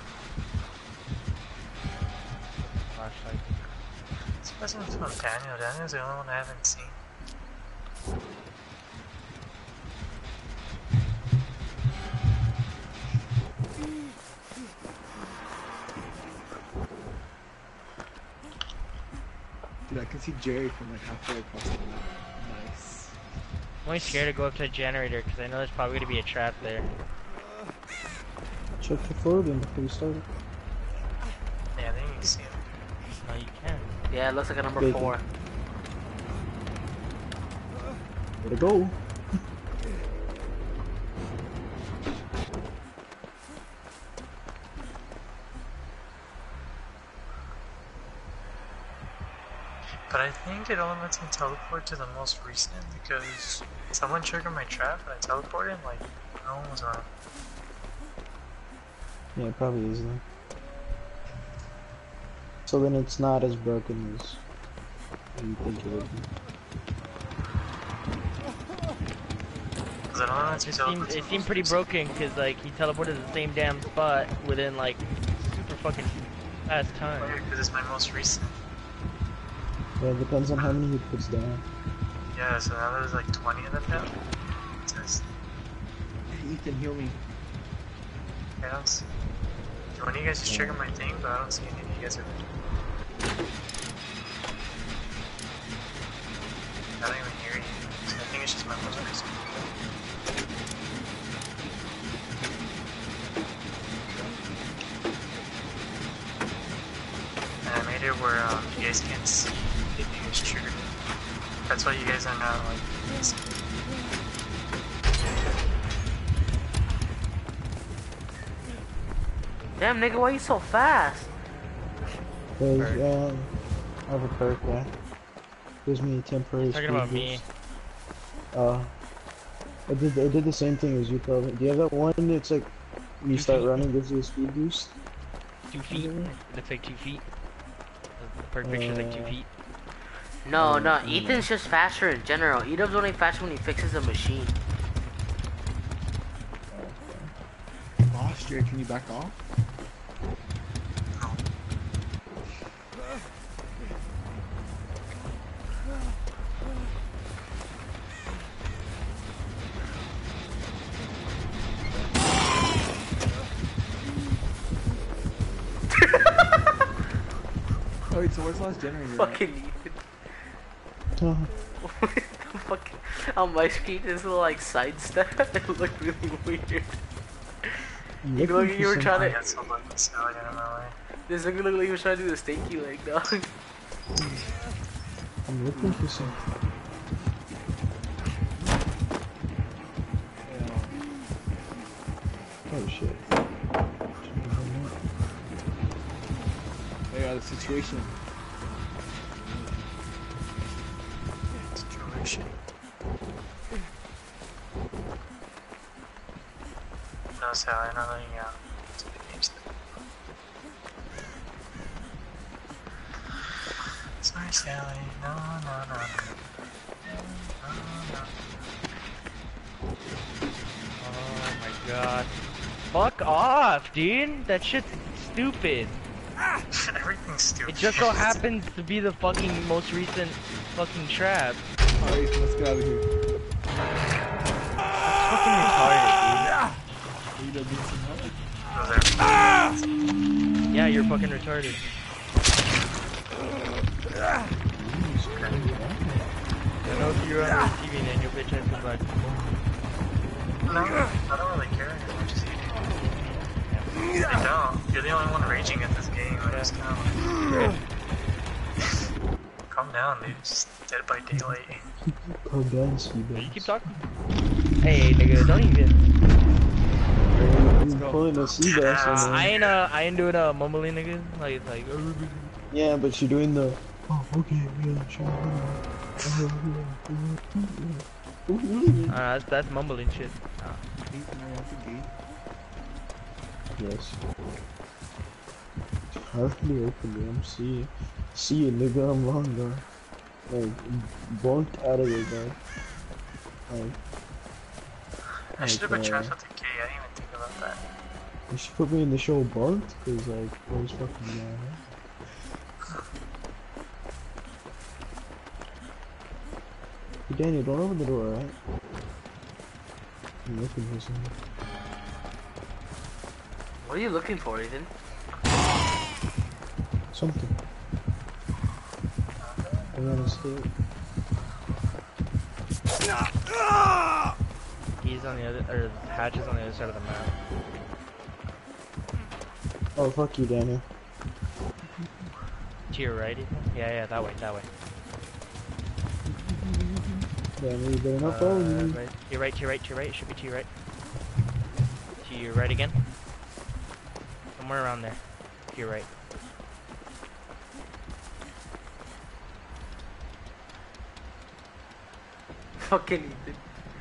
Flashlight. This wasn't from Daniel. Daniel's the only one I haven't seen. Dude, I can see Jerry from like halfway across the map. Nice. I'm only scared to go up to a generator because I know there's probably gonna be a trap there. Check the floating before you start it. Yeah, I think you can see him. No, you can't. Yeah, it looks like a number Bacon. 4. Way to go. But I think it only lets me teleport to the most recent because someone triggered my trap and I teleported and like no one was around. Yeah, it probably is then. So then it's not as broken as you think it would be. Because it only lets me teleport to It the seemed most pretty recent. broken because like he teleported to the same damn spot within like super fucking fast time. Because it's my most recent. Yeah, it depends on how many he puts down. Yeah, so now there's like 20 of them now. It says Hey, Ethan, heal me. chaos. One of you guys just triggered my thing, but I don't see any of you guys are. I don't even hear you. I think it's just my most recent. And I made it where you guys can't see if you guys triggered it. That's why you guys are not like missing. Damn, nigga, why you so fast? Cause, I have a perk, yeah. Gives me a temporary Talking speed about me. boost. It did the same thing as you probably. Do you have that one that's like, when you start running, gives you a speed boost? 2 feet. Looks like 2 feet. The perfect picture's like 2 feet. No, no, Ethan's just faster in general. Edub's only faster when he fixes a machine. Boss, Jerry, can you back off? Oh wait, so where's the last generator? at? Fucking Ethan. What the fuck? On my screen, this little like sidestep. It looked really weird. You know, you were trying I to. got so lucky, so I got in my way. This nigga looked like he was trying to do the stinky leg, dog. I'm looking for something. Oh shit. I got a situation. Situation. No, Sally, not letting you out. It's a big game step. Sorry, Sally. No, no, no, no. No, no. Oh my god. Fuck off, dude! That shit's stupid. Everything's stupid. It just so happens to be the fucking most recent fucking trap. Alright, Ethan, let's get out of here. That's fucking retarded, You done need some help? dude. Yeah, you're fucking retarded. I know if you're on receiving end, your bitch has to back. No, I don't really care as much as you do. I don't. You're the only one raging at this game. I just know. Calm down, dude. Just Dead by Daylight. Oh, guns, you You guys. keep talking. Hey, nigga, don't even. I'm pulling a sea bass on there. I ain't doing a mumbling, nigga. Like. Yeah, but you're doing the. Oh, okay, yeah, sure. That's mumbling shit. Ethan, are you at the gate? Yes. Hardly open the MC. See you, nigga, I'm wrong, though. Like, bonked out of there, guy. I should have been trapped with the K. I didn't even think about that. You should put me in the show bunked, cause like, what was fucking going on? Hey, Daniel, don't open the door, alright? I'm looking for something. What are you looking for, Ethan? Something. I'm gonna escape. He's on the other, or Hatch is on the other side of the map. Oh, fuck you, Daniel. To your right, Ethan? Yeah, that way, that way. Daniel, you better not follow me. Right. To your right, to your right, to your right. It should be to your right. To your right again. Somewhere around there. To your right. Fucking Ethan.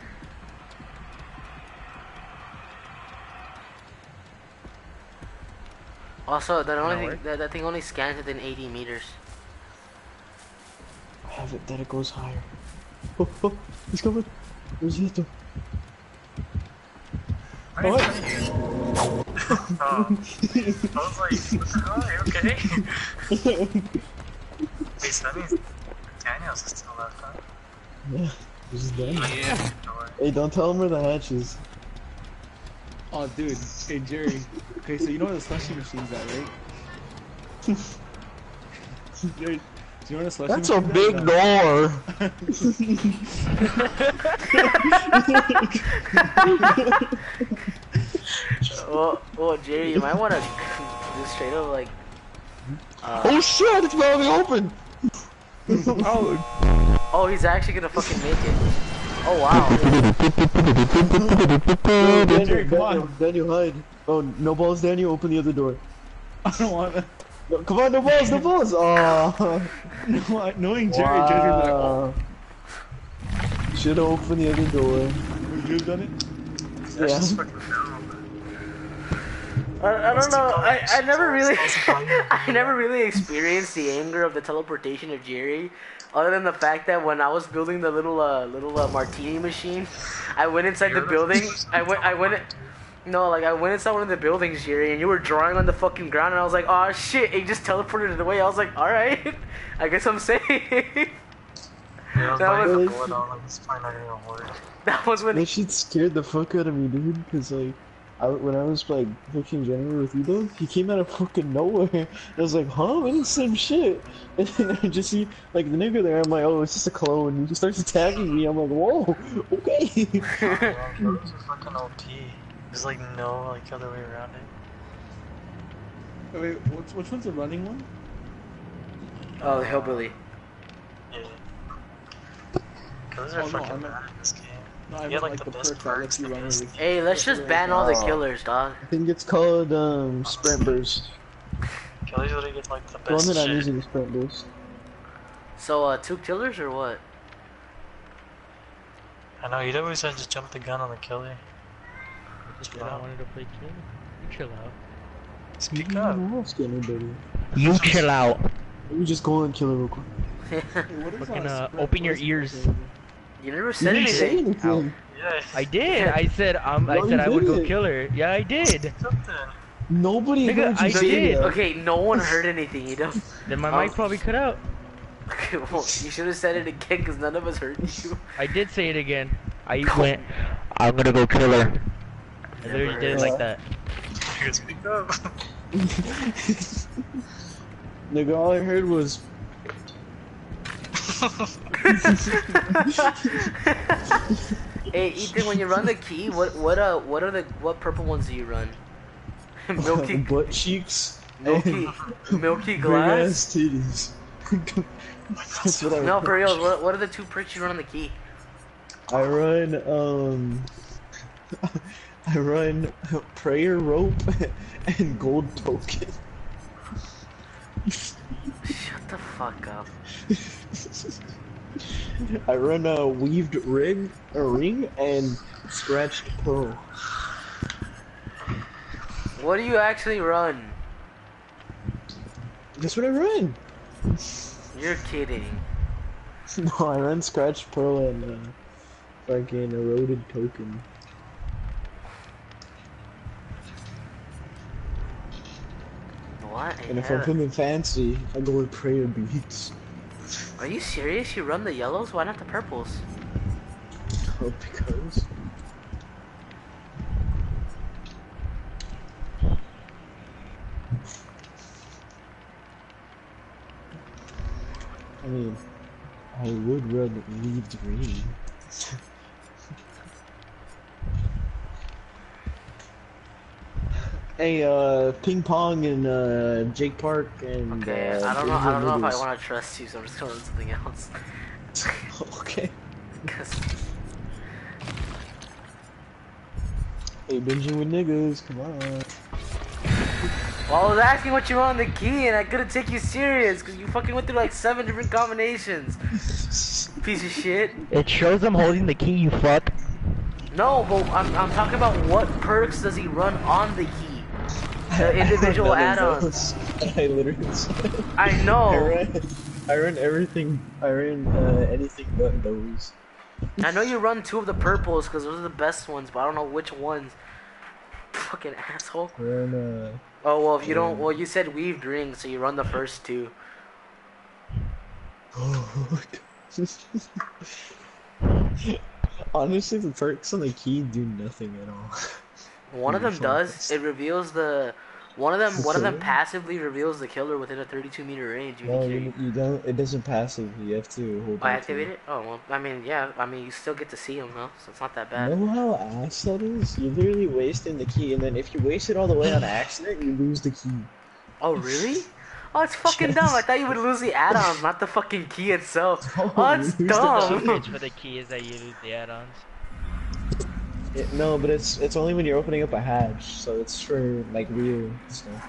Also, that only work? that thing only scans within 80 meters. I have it that it goes higher. Oh, oh, he's coming. Where's he at though? Where Oh, is he? I was like, what the hell? Are you okay? Wait, so that means Daniels is still left, huh? yeah, this is Daniel. Yeah. Hey, don't tell him where the hatch is. Oh, dude. Hey, Jerry. Okay, so you know where the slushy machine's at, right? Jerry, do you know where the slushy That's a machine's big at? door. Well, Jerry, you might want to do straight up like. Oh shit! It's barely open. Oh, he's actually gonna fucking make it. Oh wow. No, Jerry, come on. Daniel, hide. Oh, no balls, Daniel. Open the other door. I don't want to. No, come on, no balls, no balls. Oh. No, knowing Jerry, Jerry's like, oh, Should have opened the other door. would you have done it? That's Yeah. just fucking dumb. I don't know. I never really I I never really experienced the anger of the teleportation of Jerry, other than the fact that when I was building the little martini machine, I went inside the building. I went. No, like I went inside one of the buildings, Jerry, and you were drawing on the fucking ground, and I was like, oh shit, he just teleported it away. I was like, all right, I guess I'm safe. Yeah, I was That buying was- the bullet on him. It's probably not gonna work. That was when. That shit scared the fuck out of me, dude. Cause like, when I was like pitching January with you though, he came out of fucking nowhere. I was like, huh? We did some shit. And then I just see like the nigga there. I'm like, oh, it's just a clone. He just starts attacking me. I'm like, whoa, okay. Oh, man, those are fucking OP. There's like no like other way around it. Wait, which one's the running one? Oh, the hillbilly. Yeah. Those are Oh, no, fucking I meant- bad in this game. No, I You meant get like, like the the best perk that lets perks, you the run best. really. Hey, let's just ban all the killers, dog. I think it's called Sprint Burst. Killers literally get like the The one best that I'm shit. using is Sprint Burst. So, 2 killers or what? I know, you'd always have to jump the gun on the killer. Just I wanted to play kill. You chill out. Speak up. I'm not asking anybody. You chill out. Let me just go and kill it real quick. Hey, what is Fucking, sprint? open your What is ears. sprint? You never You said didn't say anything. anything. Yeah. I did. I said I No, said you I would go didn't. kill her. Yeah, I did. Something. Nobody Nigga, heard you I say did. that. Okay, no one heard anything, you know? Then my Oh. mic probably cut out. Okay, well, you should have said it again because none of us heard you. I did say it again. I went. I'm gonna go kill her. I literally did it like that. You guys speak up. Nigga, all I heard was. Hey, Ethan, when you run the key, what purple ones do you run? milky butt cheeks. milky milky Big glass? ass titties. That's what I No, run. for real. What are the 2 pricks you run on the key? I run I run prayer rope and gold token. Shut the fuck up. I run a weaved ring and scratched pearl. What do you actually run? That's what I run. You're kidding. No, I run scratched pearl and fucking eroded token. What? And if I'm feeling fancy, I go with prayer beads. Are you serious? You run the yellows? Why not the purples? Oh, because. I mean, I would run lead green. Hey, Ping Pong and Jake Park and Okay, I don't know if I Niggas. want to trust you, so I'm just going to something else. Okay. 'Cause Hey, binging with niggas, come on. well, I was asking what you want on the key, and I couldn't take you serious because you fucking went through like 7 different combinations. Piece of shit. It shows him holding the key, you fuck. No, but I'm talking about what perks does he run on the key? The individual None of add-ons. those. I literally said. I know. I run everything. I ran anything but those. I know you run 2 of the purples because those are the best ones, but I don't know which ones. Fucking asshole. I ran Oh well, if you don't, well you said weaved rings, so you run the first 2. Honestly, the perks on the key do nothing at all. One of them does. It reveals the. One of them killer? passively reveals the killer within a 32-meter range. No, you don't. It doesn't passive. You have to hold. I on to activate it? Oh well, I mean yeah. I mean you still get to see him though, so it's not that bad. You know how ass that is? You're literally wasting the key, and then if you waste it all the way on accident, you lose the key. Oh really? Oh, it's fucking Yes. dumb. I thought you would lose the add-ons, not the fucking key itself. Oh, Oh, it's you lose the dumb. It's for the key is that you lose the add-ons. No, but it's only when you're opening up a hatch, so it's for like real stuff.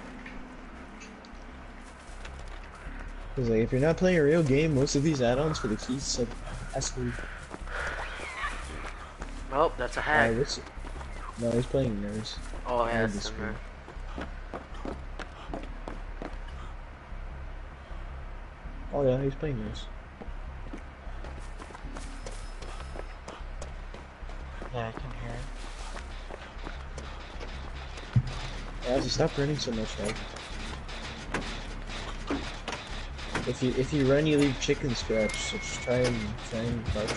Cause like if you're not playing a real game, most of these add-ons for the keys like that's cool. Oh, that's a hack. No, he's playing nurse. Oh yeah, Nerd that's is in there. Oh yeah, he's playing nurse. Yeah, I can hear it. Yeah, just stop running so much, right? If you run, you leave chicken scratch. So just try and fight.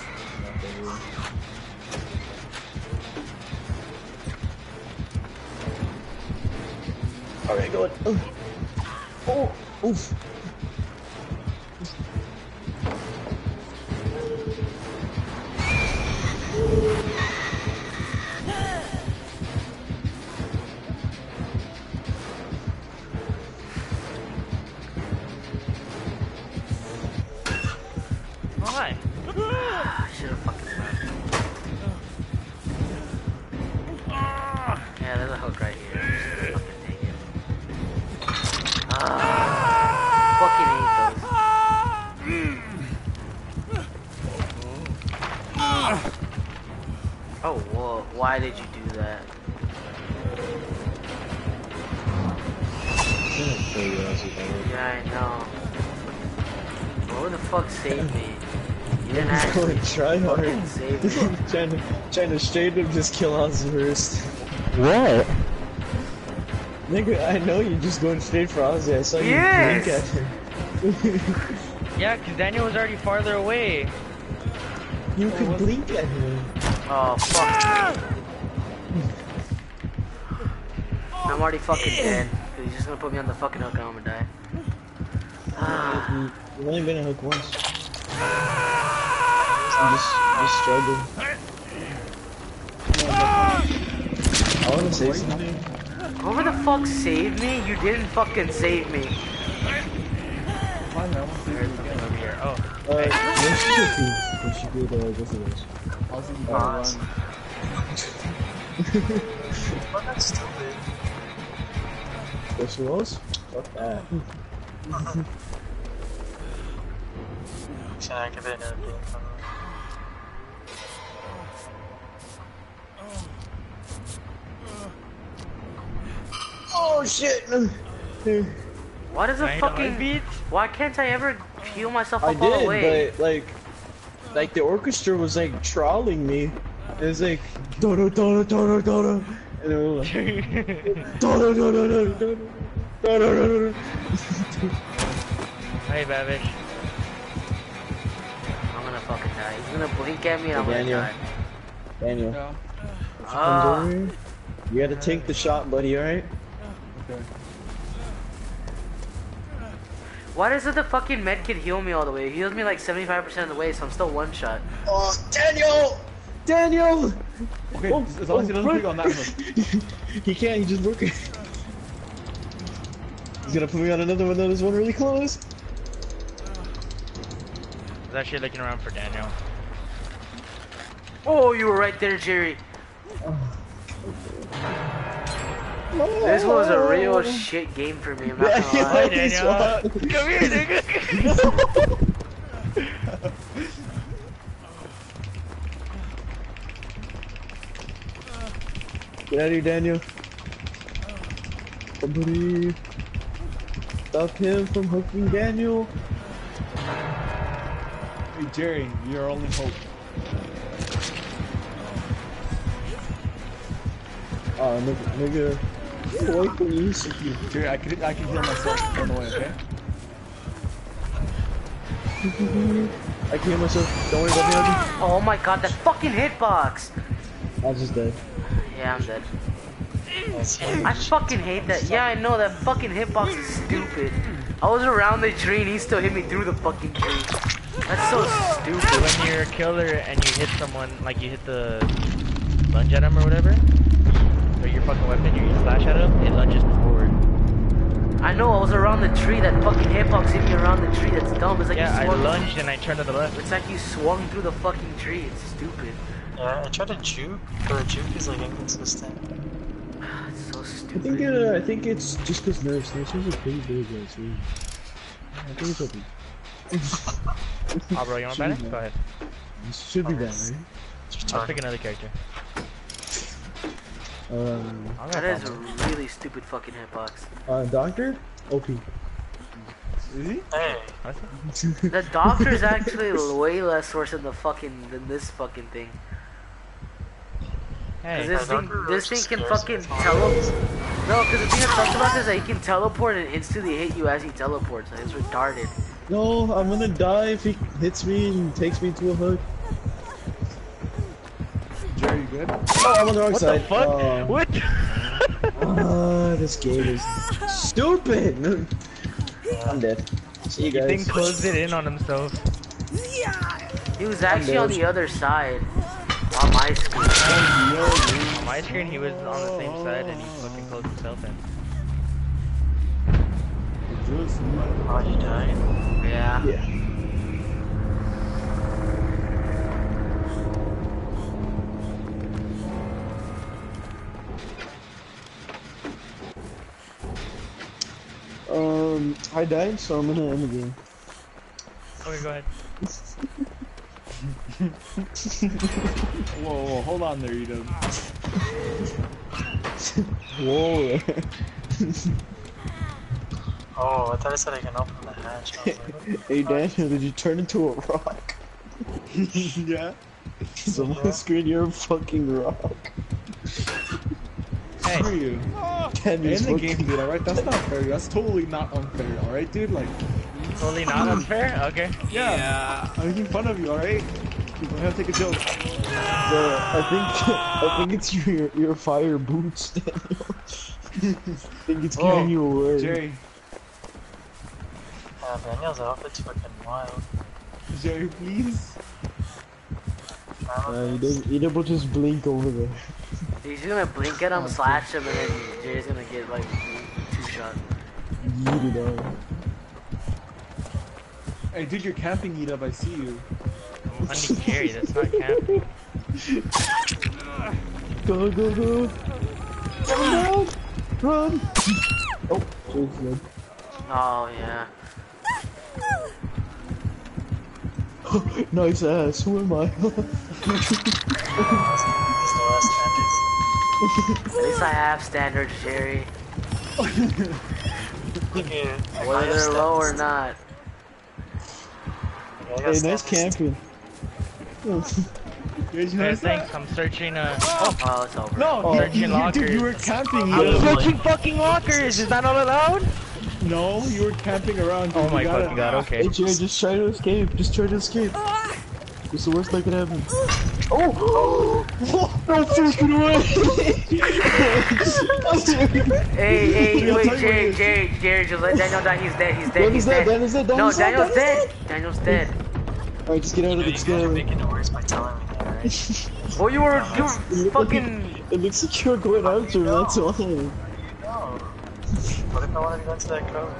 Alright, go on. Oh, oof. Why? I should have fucking run. Yeah, there's a hook right here. Just fucking take it. Fucking hate those. Oh, whoa. Why did you do that? Yeah, I know. Who the fuck saved me? You didn't He's actually going try hard. fucking save me. trying to straight up just kill Ozzy first. What? Nigga, I know you're just going straight for Ozzy. I saw you Yes! blink at him. Yeah, because Daniel was already farther away. You could blink at him. Oh, fuck. I'm already fucking dead. Cause he's just gonna put me on the fucking hook and I'm gonna die. You've only been a hook once. I'm just struggling. I wanna say something. Whoever the fuck saved me, you didn't fucking save me. Fine, man. We'll see you again. Over here. Oh. Let's do a team. We should do the both of those. I'll see you guys run. Well, that's stupid. This was? Fuck that. Should I activate another game? Oh shit! Why does a I know, fucking... bitch. Why can't I ever heal myself I up all the did, way? but like the orchestra was like trolling me. It was like dodo dodo dodo dodo, and it was like dodo dodo dodo dodo dodo dodo. Hey, Babish. I'm gonna fucking die. He's gonna blink at me and I'm gonna Daniel. die. Daniel, Yeah. if he comes over here, you gotta take the shot, buddy. All right? Okay. Why doesn't the fucking med kit heal me all the way? It heals me like 75% of the way, so I'm still one shot. Oh, Daniel! Daniel! Okay, as long as he doesn't click on that one. He can't, he just broke it. He's gonna put me on another one that is one really close. I was actually looking around for Daniel. Oh, you were right there, Jerry. This was a real shit game for me, I'm not gonna lie. Hi, Daniel. Come here, nigga. Get out of here, Daniel. Somebody stop him from hooking Daniel. Hey Jerry, you're our only hope. Oh, nigga. Get away from me. Jerry, I can heal myself. Run away, okay? I can heal myself. Don't worry about me, Abby. Oh my god, that fucking hitbox! I was just dead. Yeah, I'm dead. That's I fucking hate that. Yeah, I know, that fucking hitbox is stupid. I was around the tree and he still hit me through the fucking tree. That's so stupid. When you're a killer and you hit someone, like you hit the lunge at him or whatever, or your fucking weapon, you slash at him, it lunges forward. I know, I was around the tree, that fucking hitbox hit me around the tree, that's dumb. It's like Yeah, you I swung. lunged and I turned to the left. It's like you swung through the fucking tree, it's stupid. Yeah, I tried to juke, but the juke is like inconsistent. It's so I stupid. think it's just because nerfs are pretty big, guys. I think it's okay. Oh, bro, you want better? Go ahead. This should be bad, right? I'll pick another character. That is a really stupid fucking hitbox. Doctor? OP. Is he? Hey, The doctor's actually way less worse than this fucking thing. Hey, Cause this thing can fucking teleport. No, cause the thing that sucks about this is that he can teleport and instantly hit you as he teleports. Like, it's retarded. No, I'm gonna die if he hits me and takes me to a hook. Jerry, you good? Oh, I'm on the wrong what side. the fuck? What? This game is stupid. I'm dead. See you He guys. thing closed it in on himself. He was actually on the other side. On my screen. On my screen, he was on the same side and he fucking closed himself in. oh, you died? Yeah. Yeah. I died, so I'm gonna end the game. Okay, go ahead. Whoa, hold on there, Edom. Whoa. Oh, I thought it said I can open the hatch. I was like, Hey Daniel, did you turn into a rock? Yeah. So on my screen, you're a fucking rock. Hey. Screw you. Daniel's In the game, fucking- dude, alright? That's not fair. That's totally not unfair, alright, dude? Like, Totally not unfair? Okay. yeah. I'm making fun of you, alright? I'm gonna take a joke. I think it's your fire boots, Daniel. I think it's carrying you away. Jerry. Daniel's outfit's fucking wild. Jerry, please. He will just blink over there. He's gonna blink at him, slash him, and then Jay's gonna get like 2 shots. Yeet it out. Hey, dude, you're camping, Edom. I see you. I'm hunting Jerry, that's not camping. Go, go, go! Coming down! Run! Oh, Jake's dead. Oh yeah. Nice ass, who am I? At least I have standards, Jerry. Whether they're low or not. Hey, nice camping. Did you Hey, notice that? thanks, I'm searching, Oh, it's over. No, Oh, searching dude, you were lockers. camping. I'm Edom. searching fucking lockers! Is that not allowed? No, you were camping around. Dude. Oh my You gotta- fucking god, okay. Hey, Jay, just try to escape. Just try to escape. It's the worst that could happen. Oh! No, fucking away! Hey, I'll wait, tell you Jared, just let Daniel die. He's dead. Daniel's dead, Daniel's dead, No, Daniel's dead, Daniel's Daniel's dead. Daniel's dead. Alright, just get out of it, You just guys get are out of it. making it worse by telling me that, right? Well, you were It fucking. looks like you were going after him, that's why. No. What if I wanted to go into that code?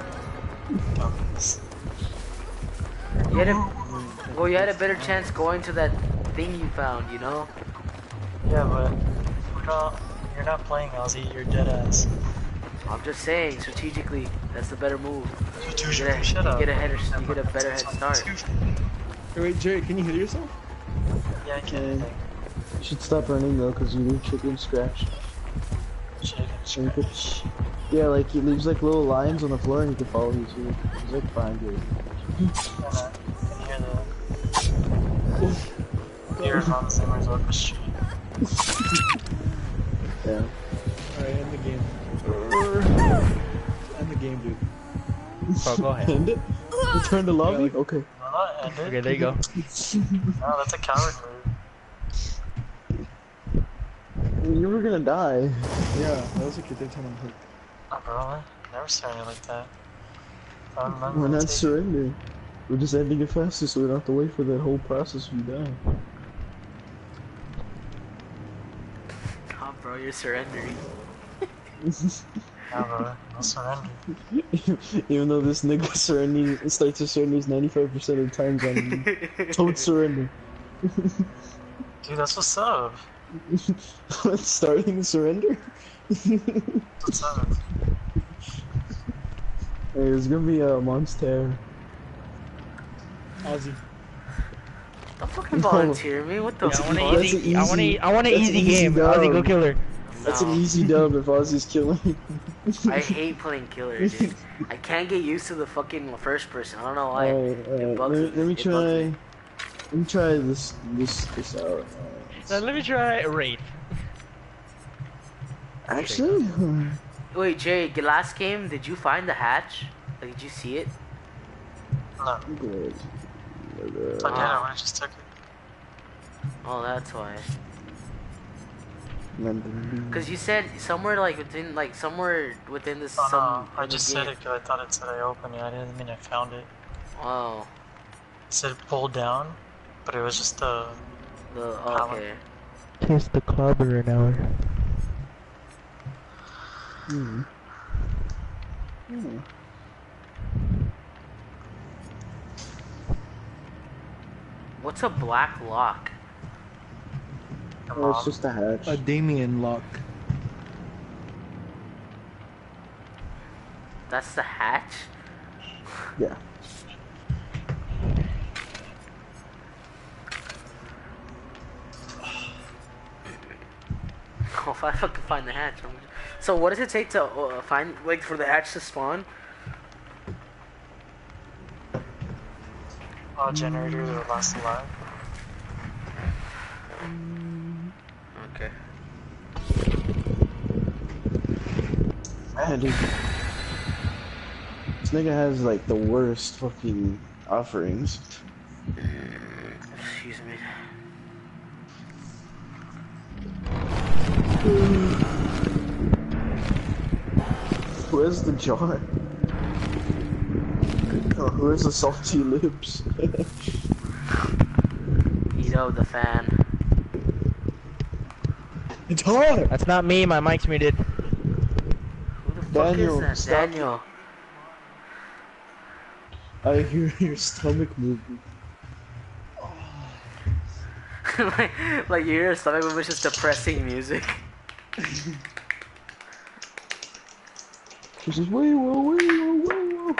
You had a better chance going to that thing you found, you know? Yeah, but you're not playing Ozzy, you're dead ass. I'm just saying, strategically, that's the better move. Shut up. You get a better head start. Hey, wait, Jerry, can you heal yourself? Yeah, I can. You should stop running though, cause you leave chicken scratch. Chicken. Yeah, like he leaves like little lines on the floor and you can follow you too. He's like behind you. Hear Hans Zimmer's orchestra. Yeah. Alright, end the game. End the game, dude. Oh, go ahead. End it? Return to lobby? like- Okay. No, not end it. Okay, there you go. No, that's a coward move. You were gonna die. Yeah, that was like your third time on hook. Oh, bro, never started like that. We're not surrendering. We're just ending it faster so we don't have to wait for the whole process of you dying. Oh, bro, you're surrendering. No, bro, no surrender. Even though this nigga starts to surrender 95% of the times on you. Don't surrender. Dude, that's what's up. Starting to surrender? What's up? Hey, it's gonna be a monster. Ozzy. Don't fucking volunteer me. What the Yeah, I want fuck? an easy. I want an that's easy an easy game. dub. Ozzy, go kill her. That's No. an easy dub if Ozzy's killing. I hate playing killer, dude. I can't get used to the fucking first person. I don't know why. It bugs Let me It bugs me. try this out. Now let me try Wraith. Actually, Wait, Jay, the last game, did you find the hatch? Like, did you see it? No. good. I did, I would've just took it. Oh, that's why. Cause you said somewhere somewhere within this Oh, some. no, I in the just said game. it because I thought it said I opened it. I didn't mean I found it. Oh, It said pull down, but it was just oh, okay. Kiss the clobber an hour. What's a black lock? Oh, it's just a hatch. A Damien lock. That's the hatch? Yeah. Oh, if I fucking find the hatch. So what does it take to find, like, for the hatch to spawn? generators are last alive. Okay. Man, dude. This nigga has like the worst fucking offerings. Excuse me. Where's the jar? Oh, where's the salty lips? Ito the fan. Jar! That's not me. My mic's muted. Who the fuck Daniel, is that? stop. Daniel. I hear your stomach moving. like you hear your stomach move, it's just depressing music. She says, wait, whoa, wait, whoa, whoa, whoa.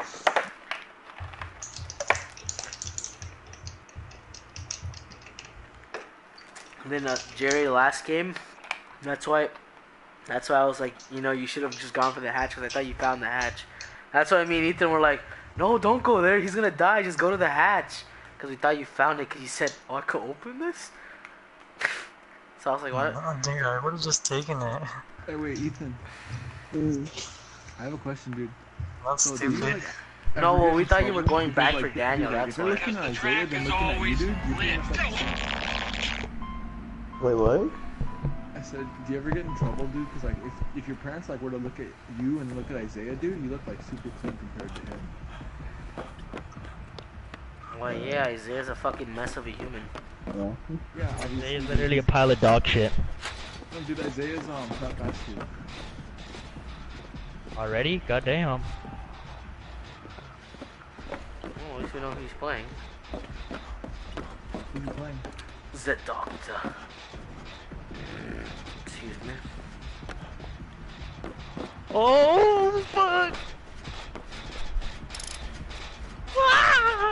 And then Jerry, last game, that's why I was like, you know, you should have just gone for the hatch because I thought you found the hatch. That's why me and Ethan were like, no, don't go there, he's gonna die, just go to the hatch. Because we thought you found it because you said, oh, I could open this? So I was like, what? Oh, dude, I would've just taken it. Hey, wait, Ethan. I have a question, dude. That's So, do you, stupid. like, No, ever well, get we in thought you trouble were going because, back for Daniel, dude, that's if you're why. looking at Isaiah, then looking at you, dude, you pretty much have the same. Wait, what? I said, do you ever get in trouble, dude? Because like, if your parents like were to look at you and look at Isaiah, dude, you look like super clean compared to him. Well, yeah, Isaiah's a fucking mess of a human. Yeah. Yeah, obviously. Isaiah's literally a pile of dog shit. No, dude, Isaiah's prep athlete. Already? Goddamn. Oh, at least we know who he's playing. Who's he playing? The Doctor. Excuse me. Oh, fuck! Ah!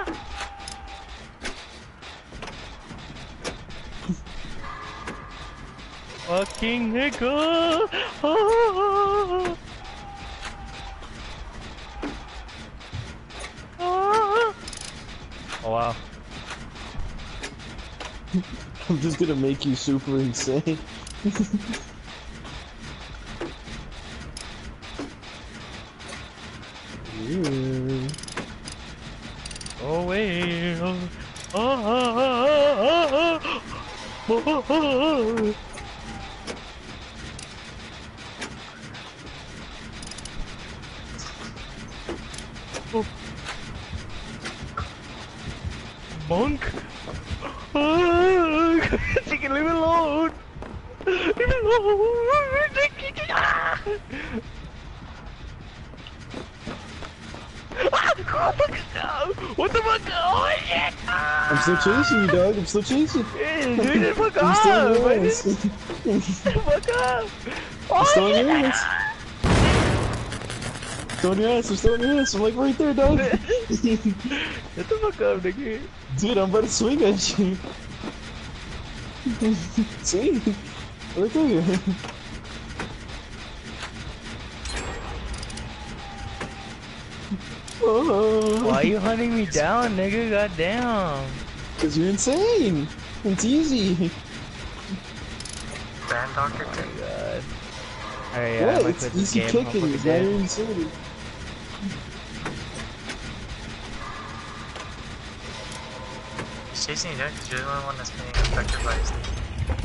Fucking nigga! Ah! Ah! Oh wow. I'm just gonna make you super insane. Yeah. Oh wait. Oh. Monk. She can leave it alone. Leave it alone. What the fuck? Oh shit! I'm still chasing you, dog. I'm still chasing. Dude, fuck I'm still off! on your ass. Fuck up! I'm still on Oh, your ass. Still on your ass. I'm still on your ass. I'm like right there, dog. Get the fuck up, nigga. Dude, I'm about to swing at you. See? Right there. Oh. Why are you hunting me down, nigga? Goddamn. Cause you're insane. It's easy. Ban Dr. Oh T. my god. Alright, yeah, Yeah, I might it's quit this easy game. kicking. I'm It's fucking not dead. your insanity. He's chasing you down because you're the only one that's being affected by his thing.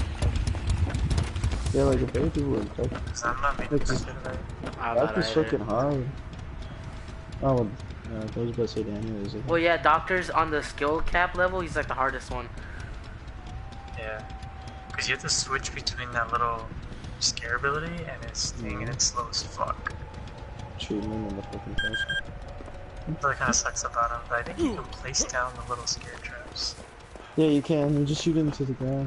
Yeah, like if other people were infected. Because I'm not being It's just- affected by it. I'm not Doctor's either. fucking hard. Oh, well, I was about to say Daniel is it? Well, yeah, Doctor's on the skill cap level. He's like the hardest one. Yeah. Because you have to switch between that little scare ability and his thing, and it's slow as fuck. Treatment and the fucking person. That's what kind of sucks about him, but I think you can place down the little scare traps. Yeah, you can. You just shoot him to the ground.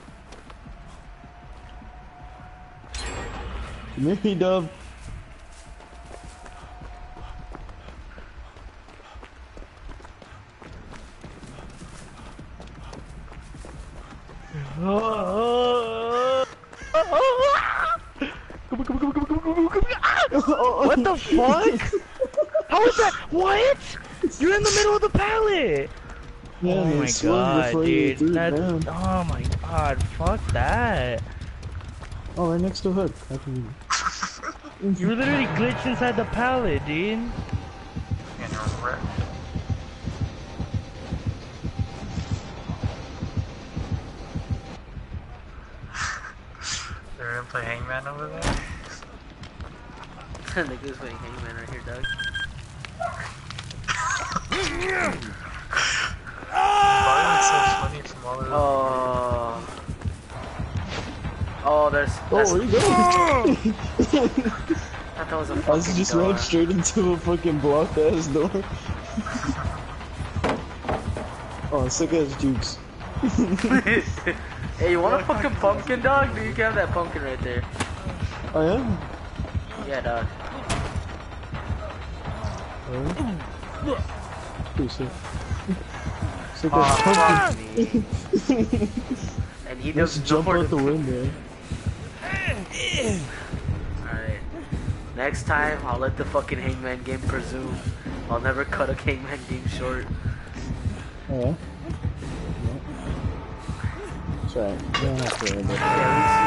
Come here, Dub. What the fuck? How is that? What? You're in the middle of the pallet! Yeah, Oh man, my swing god, before you dude. threw it That's, down. oh my god, fuck that. Oh, right next to Hook. I can... You were literally glitched inside the pallet, dude. And you're wrecked. They're gonna play Hangman over there? Nigga's playing Hangman right here, Doug. Violence so funny from all over the Oh. Oh, that's. Oh, where you going? I thought that was a I fucking just door. ran straight into a fucking blocked ass door. Oh, sick ass jukes. Hey, you want a fucking pumpkin, dog? Dude, you can have that pumpkin right there. Oh, yeah? Yeah, dog. Oh. Pretty sick. Sick Oh, ass fuck pumpkin. me. And he Just does jump out the window. Alright. Next time, I'll let the fucking Hangman game presume. I'll never cut a Hangman game short. Oh, yeah? That's right. You don't have to worry about Yeah,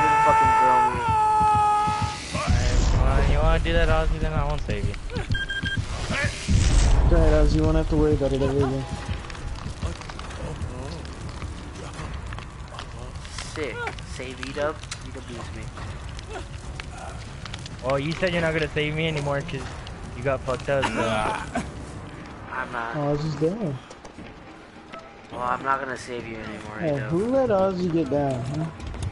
at least you didn't fucking grill me. You wanna do that, Ozzy, then I won't save you. it. Alright, Oz, you won't have to worry about it ever again. sick. Save Edub. Edub's me. Oh, you said you're not gonna save me anymore because you got fucked up. So. I'm not. Ozzy's down. Well, I'm not gonna save you anymore, Hey, Edub. who let Ozzy get down, huh?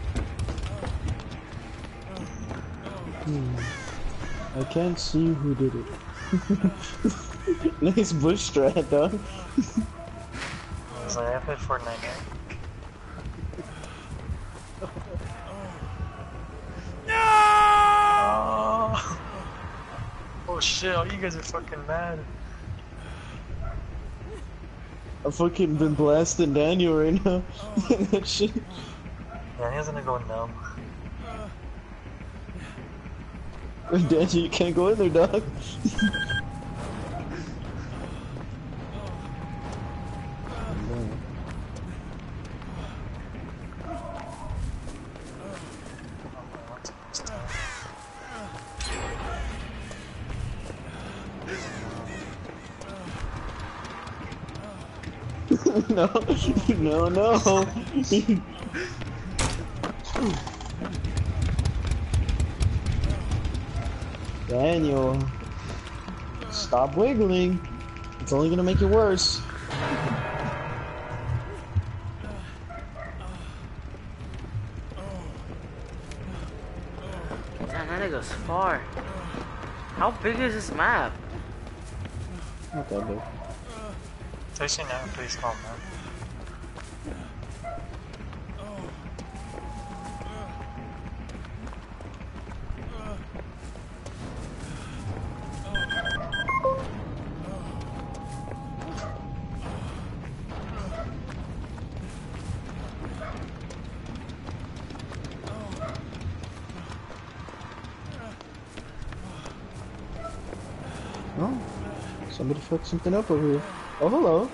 I can't see who did it. Nice bush strat, dog. I was like, I played Fortnite now. Oh! Oh shit, all you guys are fucking mad. I've fucking been blasting Daniel right now. That shit. Daniel's gonna go numb. Daniel, you can't go in there, dog. No, no, no. Daniel, stop wiggling. It's only gonna make it worse. Damn, that goes far. How big is this map? Not that big. It's actually not a pretty small map. Oh, somebody fucked something up over here. Oh, hello.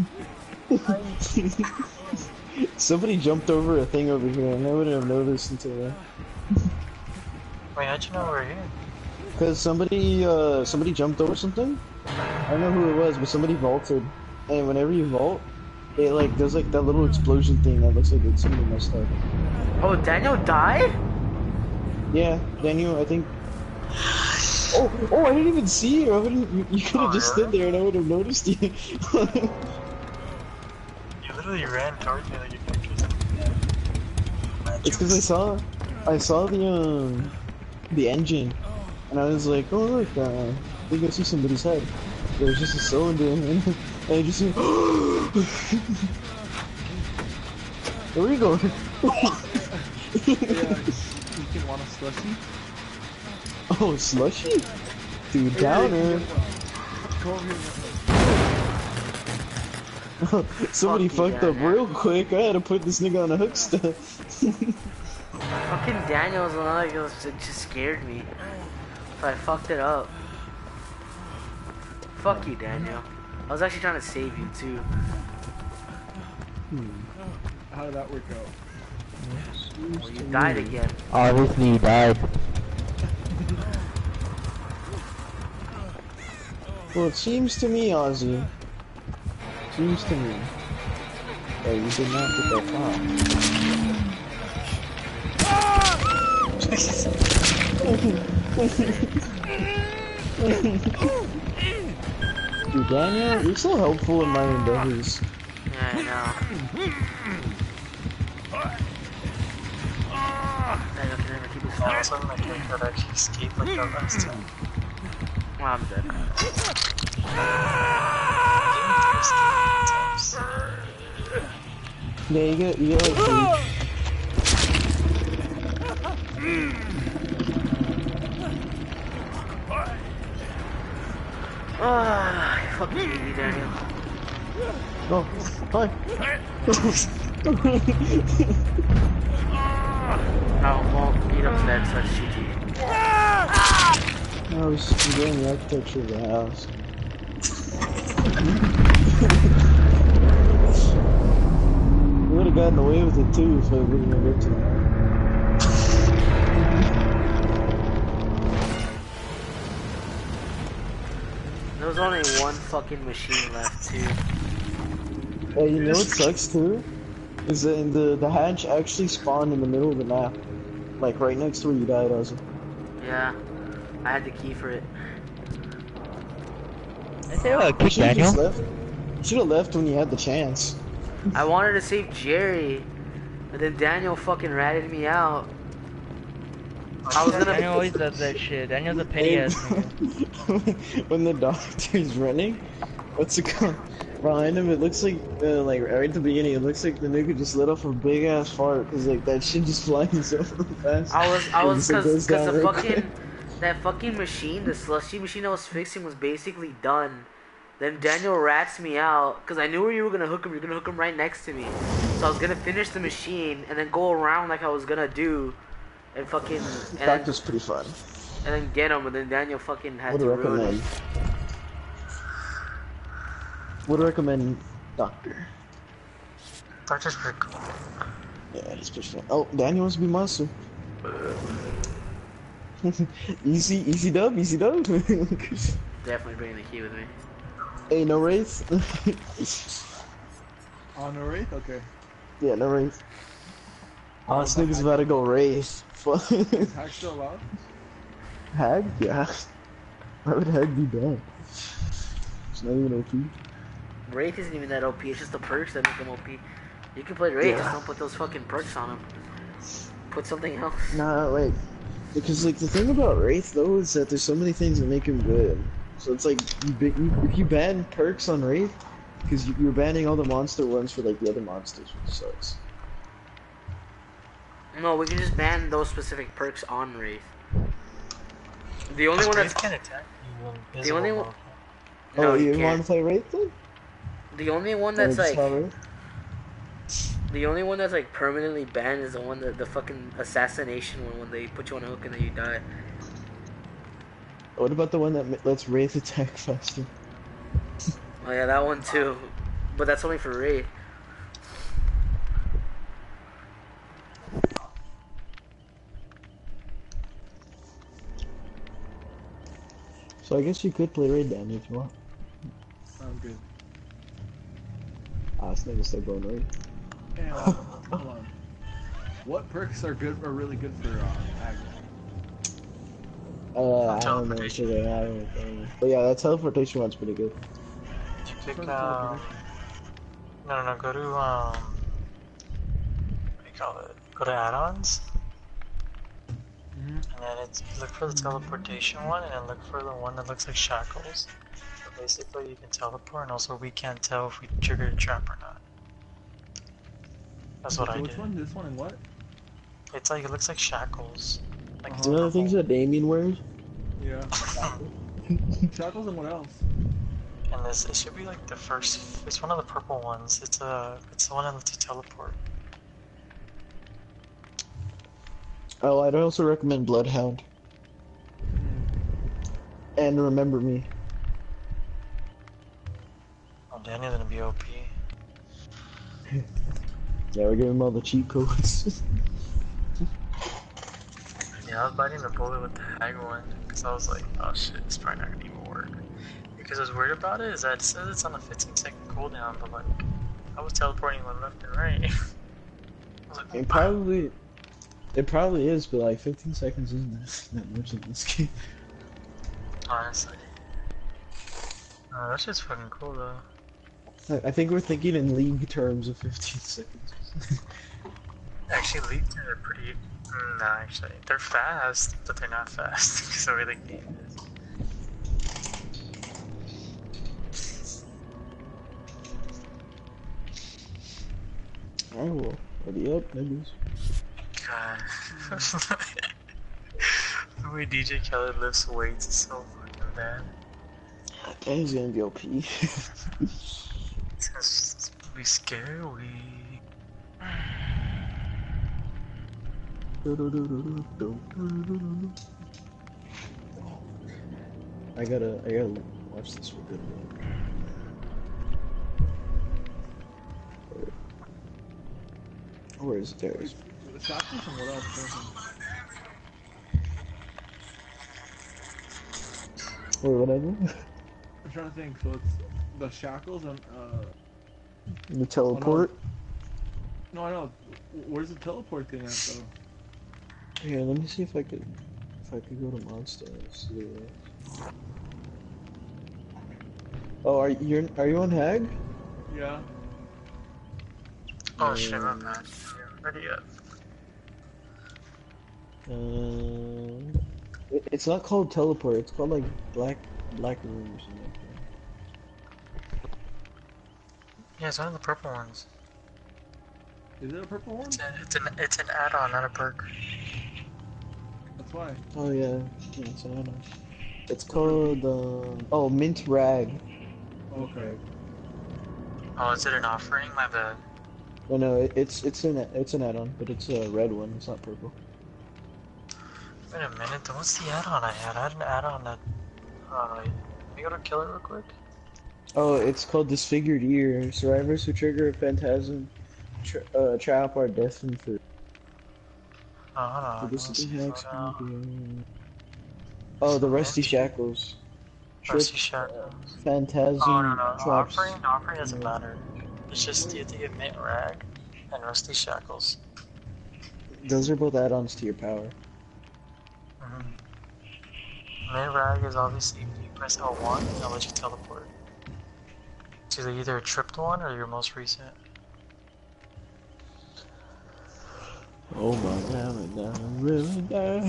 Somebody jumped over a thing over here, and I wouldn't have noticed until then. Wait, how'd you know we're here? Cause somebody jumped over something. I don't know who it was, but somebody vaulted. And whenever you vault, it like does like that little explosion thing that looks like it's somebody messed up. Oh, Daniel died? Yeah, Daniel, I think. Oh, I didn't even see you. I wouldn't. You could have just stood there, and I would have noticed you. You literally ran towards me like you pictures. It's because I saw the engine, and I was like, oh look, I think I see somebody's head. There's just a cylinder, and I just see. Where are you going? Yeah, you can want a slushie? Oh, slushy? Dude, downer. Come over here. Somebody Fuck you, fucked up Daniel. real quick. I had to put this nigga on a hook stuff. Fucking Daniel's the one that just scared me. So I fucked it up. Fuck you, Daniel. I was actually trying to save you too. How did that work out? Well, you died again. Obviously, you died. Well, it seems to me, Ozzy. Seems to me. Oh, you did not get that far. Dude, Daniel, you're so helpful in my endeavors. Yeah, I know. Daniel can never keep his I fire. was hoping my character would actually escape like that last time. Well, I'm dead. Yeah, you get like Ah, fuck you, Daniel. Oh, hi. Oh, well, beat up that such GG. I was enjoying the architecture of the house. We would have gotten away with it too if I wouldn't have looked at it. There was only one fucking machine left too. Hey, you know what sucks too? Is that the hatch actually spawned in the middle of the map, like right next to where you died, also. Yeah, I had the key for it. I say, kick You should have Daniel. just left. You should have left when you had the chance. I wanted to save Jerry, but then Daniel fucking ratted me out. I was Daniel gonna. always does that shit. Daniel's a petty ass nigga. When the doctor's running, what's it called? Behind him, it looks like right at the beginning, it looks like the nigga just let off a big ass fart, cause like that shit just flying so fast. I was, It cause goes down the real fucking, quick. that fucking machine, the slushy machine I was fixing was basically done. Then Daniel rats me out, cause I knew where you were gonna hook him. You're gonna hook him right next to me. So I was gonna finish the machine and then go around like I was gonna do, and fucking, That was pretty fun. and then get him. And then Daniel fucking had Would to ruin recommend. it. Would recommend Doctor. Doctor's pretty cool. Yeah, he's pretty fun. Oh, Daniel wants to be monster. easy dub. Definitely bringing the key with me. Hey, no race. Honorary? Okay. Yeah, no race. Oh, this nigga's about to go race. Fuck. Is hack still allowed? Hag? Yeah. Why would Hag be bad? It's not even OP. Wraith isn't even that OP. It's just the perks that make him OP. You can play Wraith, Yeah. just don't put those fucking perks on him. Put something else. Nah, like, because like the thing about Wraith though is that there's so many things that make him good. So it's like if you ban perks on Wraith, because you're banning all the monster ones for like the other monsters, which sucks. No, we can just ban those specific perks on Wraith. The only one that's can attack you when the only one. Oh, No, you you want can't. to play Wraith then? The only one Or that's just like not Wraith? the only one that's like permanently banned is the one that the fucking assassination one when they put you on a hook and then you die. What about the one that lets Wraith attack faster? Oh yeah, that one too. But that's only for Wraith. So I guess you could play Raid Danny if you want. I'm good. Ah, this nigga's still going Raid. And, hold on. What perks are really good for Agnes? I don't know shit I have. But yeah, that teleportation one's pretty good. Pick, no, go to, what do you call it? Go to add-ons, and then it's, look for the teleportation one, and then look for the one that looks like shackles. So basically you can teleport, and also we can't tell if we triggered a trap or not. That's what I Which did. one? This one and what? It's like, it looks like shackles. Like You know the things that Damien wears? Yeah. Shackles and what else? And this, it should be like the first, it's one of the purple ones. It's the one that lets you teleport. Oh, I'd also recommend Bloodhound. And Remember Me. Oh, Daniel's gonna be OP. Yeah, we're giving him all the cheat codes. Yeah, I was biting the bullet with the hag one, because I was like, oh shit, it's probably not gonna even work. Because I was worried about it, is that it says it's on a 15-second cooldown, but like, I was teleporting one left and right. I was like, It probably is, but like 15 seconds isn't that much in this game. honestly. Oh, that shit's fucking cool though. I think we're thinking in league terms of 15 seconds. Actually, leads are pretty. Nah, actually, they're fast, but they're not fast because the way the game is. Alright, well, ready up, niggas. God. The way DJ Khaled lifts weights is so fucking bad. He's gonna be OP. It's gonna be scary. I gotta watch this for good. Where is it? There it is. The shackles and what else? Wait, whatever. I'm trying to think. So it's the shackles and The teleport. No, I know. Where's the teleport thing at though? Here, let me see if I could go to Monster and see it. Oh, are you on Hag? Yeah. Oh shit, I'm not ready yet. It's not called teleport. It's called like black room or something like Yeah, it's one of the purple ones. Is it a purple one? It's an add-on, not a perk. That's why. that. Oh yeah, it's an add-on. It's called oh, Mint Rag. Okay. Oh, is it an offering? My bad. Oh no, it's an add-on, but it's a red one. It's not purple. Wait a minute, then what's the add-on I had? I had an add-on that... Let me go to kill it real quick. Oh, it's called Disfigured Ear. Survivors who trigger a phantasm trap are destined for. Oh, hold on. This is the Slow hex. down. Oh, the Rusty Shackles. Rusty Shackles. Phantasm Oh, no. traps. Offering doesn't matter. It's just you have to get Mint Rag and Rusty Shackles. Those are both add-ons to your power. Mint Rag is obviously if you press L1, it'll let you teleport. It's either a tripped one or your most recent. Oh my god, I'm really down.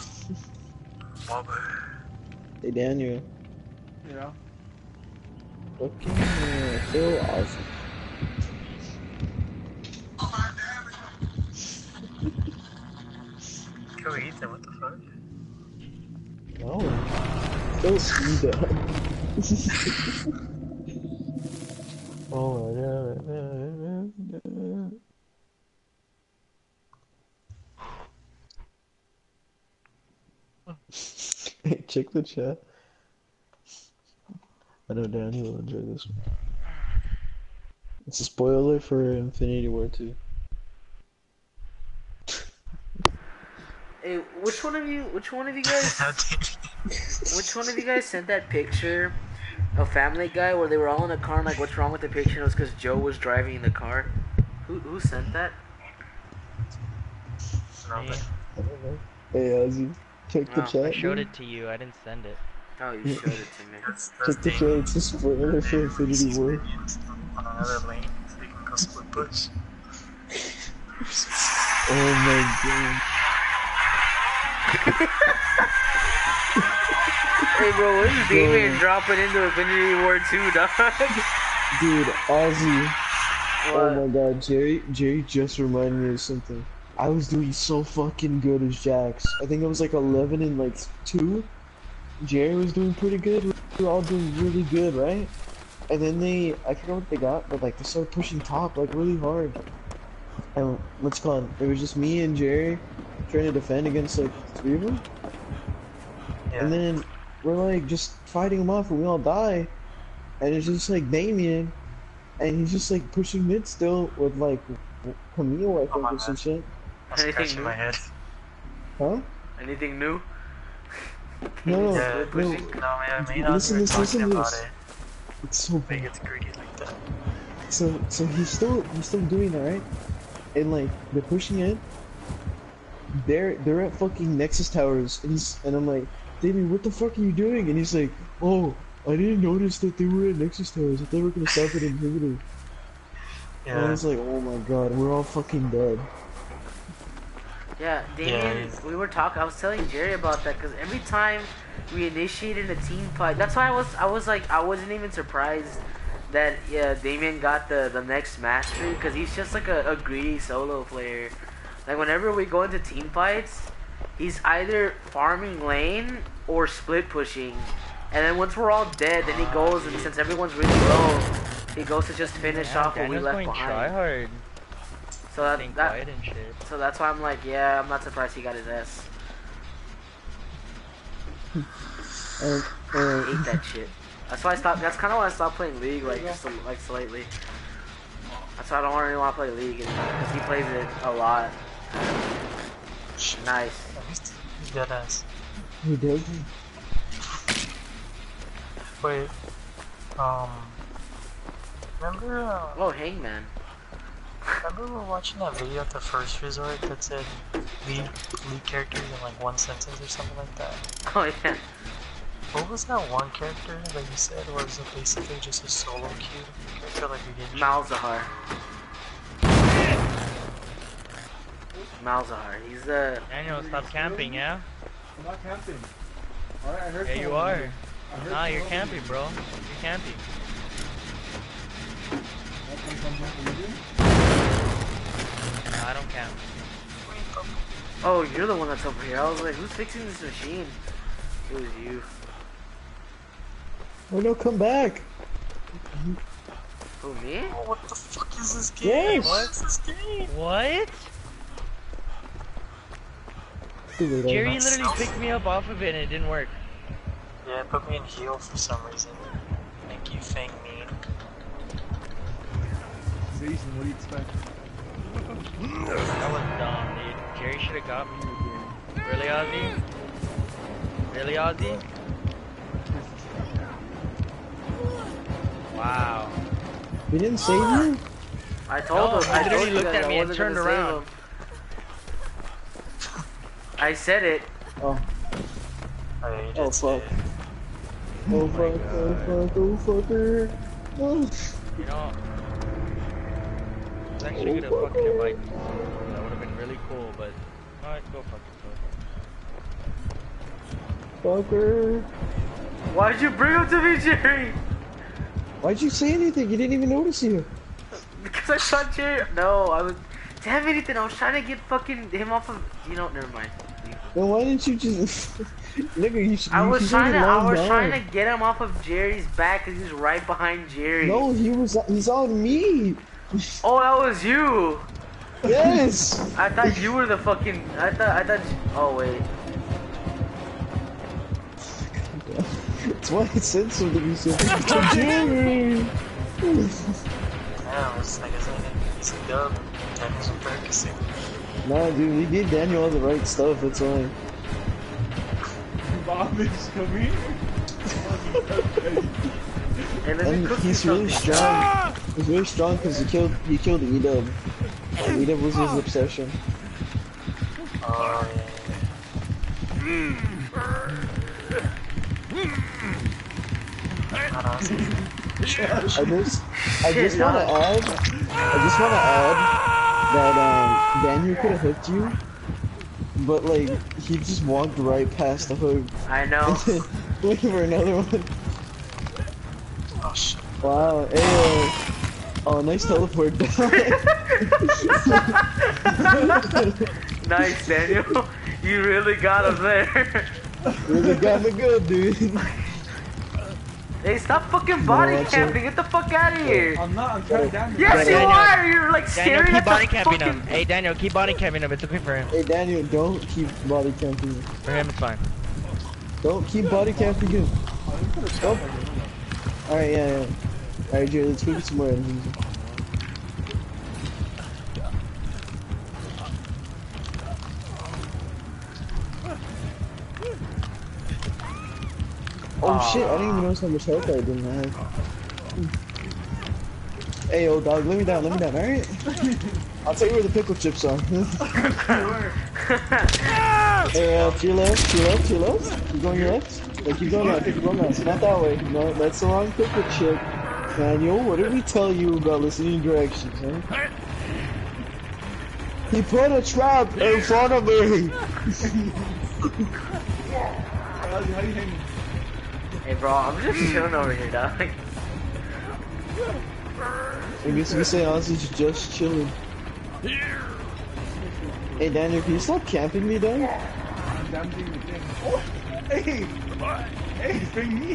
Hey Daniel. Yeah. Fucking so awesome. Go Ethan, what the fuck? No. Don't see that. Oh my god. Hey, check the chat. I know Danny will enjoy this one. It's a spoiler for Infinity War 2. Hey, which one of you guys sent that picture of Family Guy where they were all in a car and like what's wrong with the picture? It was because Joe was driving the car. Who sent that? Me. Hey Ozzy, check the Wow, chat. I showed dude. it to you. I didn't send it. Oh, you showed it to me. Check the chat, it's a spoiler for Infinity War. On another lane, so you can go split push. Oh my god. Hey bro, when's Damien dropping into Infinity War 2, dog? Dude, Ozzy. What? Oh my god, Jerry just reminded me of something. I was doing so fucking good as Jax. I think I was like 11 and like 2. Jerry was doing pretty good. We were all doing really good, right? And then I forgot what they got, but like they started pushing top like really hard. And what's it called? It was just me and Jerry trying to defend against like 3 of them. Yeah. And then we're like just fighting them off and we all die. And it's just like Damien. And he's just like pushing mid still with like Camille, I think, my or some bad. shit. I was Anything scratching new? my head. Huh? Anything new? No, Yeah, no. pushing? No, man, me and Listen, Ozzy were listen talking to about this. it. It's so They bad. get greedy like that. So he's still doing that, right? And like they're pushing it. They're at fucking Nexus Towers, and I'm like, Damien, what the fuck are you doing? And he's like, oh, I didn't notice that they were at Nexus Towers. I thought we were gonna stop at Inhibitor. And I Yeah. was like, oh my god, we're all fucking dead. Yeah, Damien, Yeah, we were talking. I was telling Jerry about that because every time we initiated a team fight, that's why I was like, I wasn't even surprised that Damien got the next mastery because he's just like a greedy solo player. Like whenever we go into team fights, he's either farming lane or split pushing, and then once we're all dead, then he goes and since everyone's really low, he goes to just finish off what we Daniel's left going behind. try hard. So Staying that quiet and shit. so that's why I'm like, yeah, I'm not surprised he got his S. And, I hate that shit. That's why I stopped. That's kind of why I stopped playing League, like just like slightly. That's why I don't really want to play League anymore because he plays it a lot. Nice. He's dead ass. he did. Wait. Remember? Oh, Hangman. Remember we were watching that video at the first resort that said lead characters in like one sentence or something like that? Oh yeah. What was that one character that you said was basically just a solo queue character like you did? Malzahar. Malzahar. He's the. Daniel, stop camping, yeah? I'm not camping. Alright, I heard Yeah, you someone are. moving. I heard Nah, you're someone camping, moving. bro. You're camping. That's when someone moving. Nah, I don't camp. Oh, you're the one that's over here. I was like, who's fixing this machine? It was you. Oh no, come back! Who, me? Oh, what the fuck is this game? Yes. What's this game? What? Too late, Jerry Alma. literally picked me up off of it and it didn't work. Yeah, it put me in heal for some reason. Thank you, Fang Me. Jason, what do you expect? That was dumb, dude. Jerry should have got me. Really, Ozzy? Really, Ozzy? Wow. We didn't save you? I told No, him. he I told literally you looked that at I me and wasn't turned gonna save around. him. I said it. Oh, Oh, yeah, you did oh say fuck. it. Oh fuck, oh fuck, oh fucker. Oh. You know, I was actually gonna fucking invite you. That would have been really cool, but alright, go fucking Fucker. Why'd you bring him to me, Jerry? Why'd you say anything? You didn't even notice you. Because I saw Jerry. No, I was. Damn it, Ethan. I was trying to get fucking him off of. You know, never mind. Then why didn't you just... Nigga, you should I was trying to. I was down. trying to get him off of Jerry's back because he's right behind Jerry. No, he's on me. Oh, that was you. Yes. I thought you were the fucking. I thought. Oh wait. That's why I said something. You said, Jerry. Yeah, it's like, isn't it? He's a dub. Daniel's a practicing. Nah, dude, we gave Daniel all the right stuff. That's why. Bob is coming. Hey, let me And cook you he's really something. strong. He's really strong because he killed E-Dub. E-Dub was his obsession. Oh, yeah. I just want to add that Daniel could have hooked you, but like he just walked right past the hook. I know. Looking for another one. Oh, shit. Wow. Hey, oh, nice teleport back. Nice, Daniel. You really got him there. Really got me good, dude. Hey, stop fucking body watch camping. Get the fuck out of here. I'm not, I'm trying to damage Yes, you Daniel. are. You're like Daniel, staring keep at body the camping fucking. him. Hey, Daniel, keep body camping him. It's okay for him. Hey, Daniel, don't keep body camping. For him, it's fine. Don't keep body camping him. Stop. Alright, yeah. Alright, Jerry, let's go get some more enemies. Oh shit, I didn't even notice how much health I didn't have. Hey, old dog, let me down, alright? I'll tell you where the pickle chips are. Hey, to your left. Keep going your left. Yeah, keep going left. Not that way. No, that's the wrong pickle chip. Daniel, what did we tell you about listening directions, huh? He put a trap in front of me! How do you hang? Hey, bro, I'm just chilling over here, dog. I guess we say honestly, just chilling. Hey Daniel, can you stop camping me, dog? I'm damaging the thing. Oh, hey! Hey, bring me!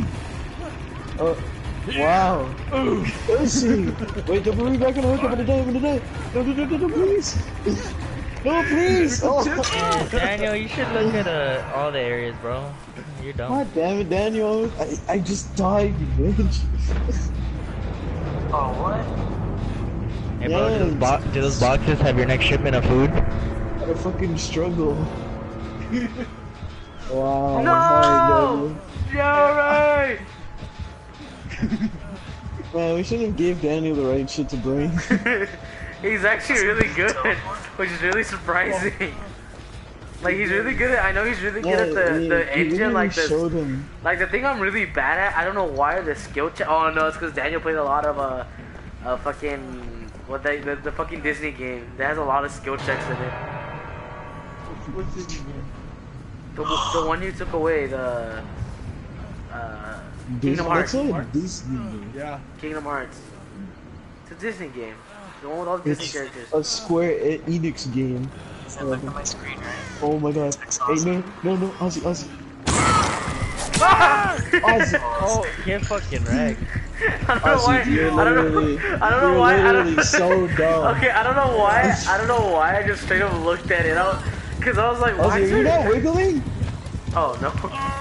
Wow. Pussy! Wait, don't put me back on the hook, I'm gonna die. No, please! No, please! Oh. Daniel, you should look at all the areas, bro. You're dumb. God damn it, Daniel. I just died, you bitch. Oh, what? Hey, bro, Yes. do those boxes have your next shipment of food? What a fucking struggle. Wow. No! Hi, Jerry! Daniel. Man, we shouldn't have gave Daniel the right shit to bring. He's actually really good, which is really surprising. Like he's really good at. I know he's really good at the engine, like the thing I'm really bad at. I don't know why the skill check. Oh no, it's because Daniel played a lot of fucking the fucking Disney game that has a lot of skill checks in it. What Disney game? The one you took away, the Kingdom Hearts. Yeah. Kingdom Hearts. It's a Disney game. The one with all the Disney characters. A Square Enix game. Look at my screen, right? Oh my god. Hey, no, Ozzy. Ozzy. Oh, you're fucking wrecked. I don't know why. I don't know why. So dumb. Okay, I don't know why. I just straight up looked at it. Cause I was like, why? Ozzy, are you not wiggling? Oh no.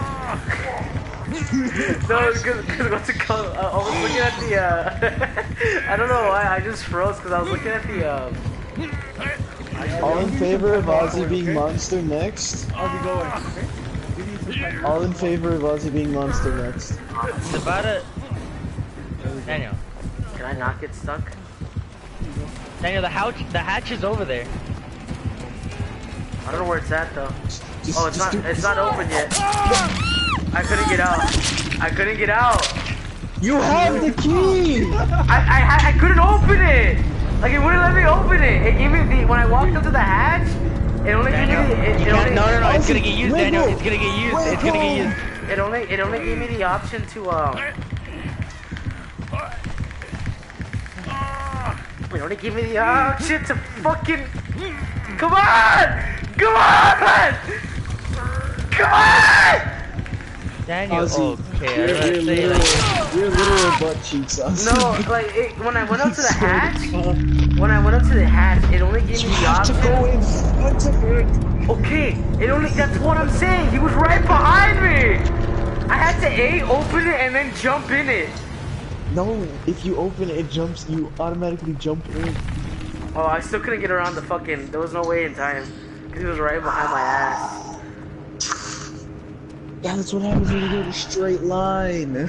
No, cause what's it called? I was looking at the. I don't know why. I just froze because I was looking at the. All in favor of Ozzy being monster next? Ozzy, go away. Okay? All in favor of Ozzy being monster next? It's about it. Daniel. Can I not get stuck? Daniel, the hatch is over there. I don't know where it's at though. Oh, it's not open yet. I couldn't get out. You have the key! I couldn't open it. Like it wouldn't let me open it. It gave me when I walked up to the hatch. It only gave me no, it's gonna get used, Daniel. It's gonna get used. It's gonna get used. It only gave me the option to It only gave me the option to fucking. Come on! Daniel, Ozzy, okay, you're literal butt cheeks, Ozzy. No, like when I went up to the hatch, it only gave me the option. Okay, that's what I'm saying. He was right behind me. I had to open it and then jump in it. No, if you open it, you automatically jump in. Oh, I still couldn't get around the fucking. There was no way in time because he was right behind my ass. Yeah, that's what happens when you go in a straight line. God.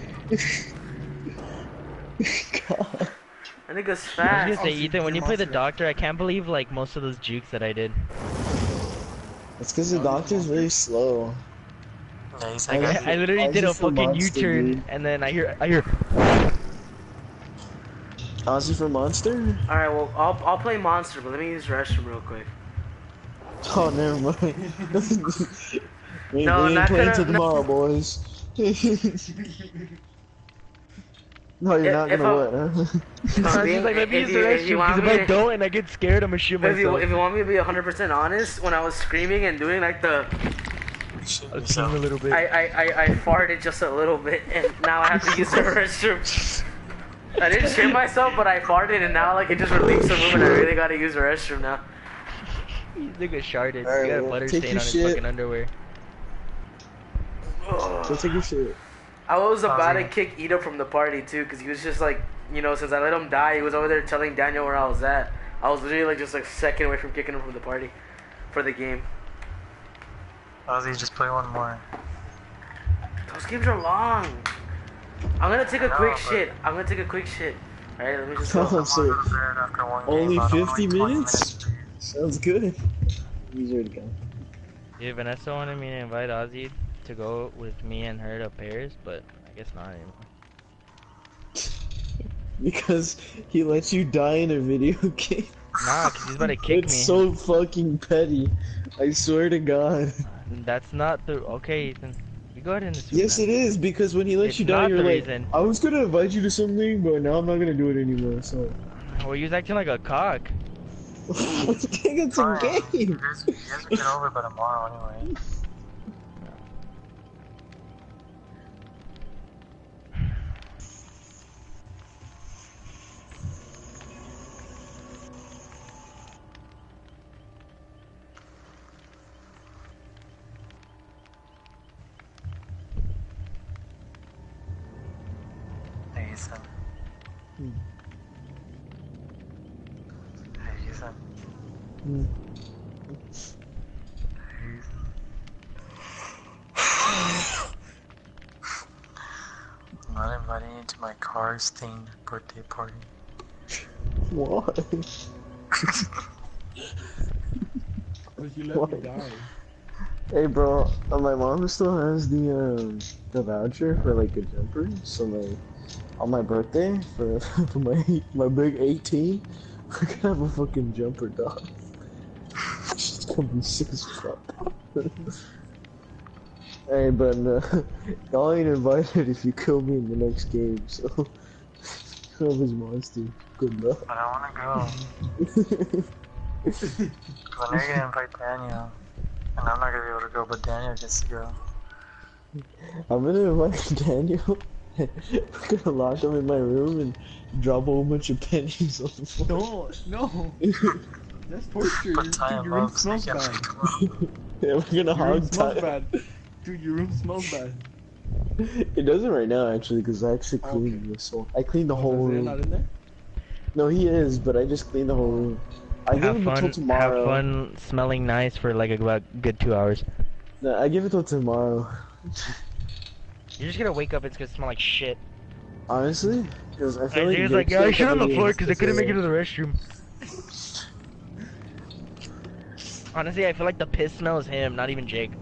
I think it's I was fast. gonna say, Ethan, when you play the doctor, I can't believe like most of those jukes that I did. It's because the doctor's really slow. Yeah, he's like, I literally did a Ozzy for fucking Monster, U-turn, dude. and then I hear. Ozzy for Monster? All right, well I'll play Monster, but let me use the restroom real quick. Oh, never mind. we No, ain't not playing gonna- till tomorrow, boys. No, you're not If gonna I- what, huh? She's like, let me use the restroom, because if I don't and I get scared, I'm gonna shoot If you myself. want me to be 100% honest, when I was screaming and doing like the, I'll scream a little bit. I farted just a little bit, and now I have to use the restroom. I didn't shit myself, but I farted, and now like it just released the room, and I really gotta use the restroom now. He's like a sharded. Alright, He got a well, butter take stain your on his shit. fucking underwear. Go take your shit. I was about to Ozzy. kick Ito from the party too, cause he was just like, since I let him die, he was over there telling Daniel where I was at. I was literally like just like a second away from kicking him from the party, for the game. Ozzy, just play one more. Those games are long. I'm gonna take a quick but- shit. Alright, let me just Oh, go. so After one only game, I don't 50 like 20 minutes? Sounds good. He's ready to go. Yeah, Vanessa wanted me to invite Ozzy to go with me and her to Paris, but I guess not anymore. Because he lets you die in a video game. Nah, cause he's about to kick It's me. so fucking petty. I swear to God. That's not the okay, Ethan. You go ahead and assume Yes, that. it is, because when he lets It's you die, not you're the like, reason. I was gonna invite you to something, but now I'm not gonna do it anymore, so. Well, he was acting like a cock. It's a Fine. You game. guys will get over by tomorrow anyway. Hey, Ethan. Hey, Ethan. Hmm. I'm not inviting you to my car-themed birthday party. Why? But you let me die. Hey, bro, my mom still has the voucher for like a jumper. So like, on my birthday for my big 18, I can have a fucking jumper, dog. It's gonna be sick as fuck. Hey, but y'all ain't invited if you kill me in the next game. So, kill his monster. Good luck. But I wanna go. Cause I know you're gonna invite Daniel. And I'm not gonna be able to go, but Daniel gets to go. I'm gonna invite Daniel. We're gonna lock him in my room and drop a whole bunch of pennies on the floor. No. That's torture. But tie Dude, him your room up so he smells can't bad. pick him up. Yeah, we're gonna Your room hog smells tie. bad. Dude, your room smells bad. It doesn't right now actually, because I actually cleaned Okay. this whole. I cleaned the Oh, whole Isaiah room. not in there? No, he is, but I just cleaned the whole room. I give him until tomorrow. Have fun smelling nice for like about good 2 hours. No, I give it till tomorrow. You're just gonna wake up, it's gonna smell like shit. Honestly, because I feel Isaiah's like like, yeah, I shit on the everybody floor has because to I couldn't say make it it. to the restroom. Honestly, I feel like the piss smell is him, not even Jake.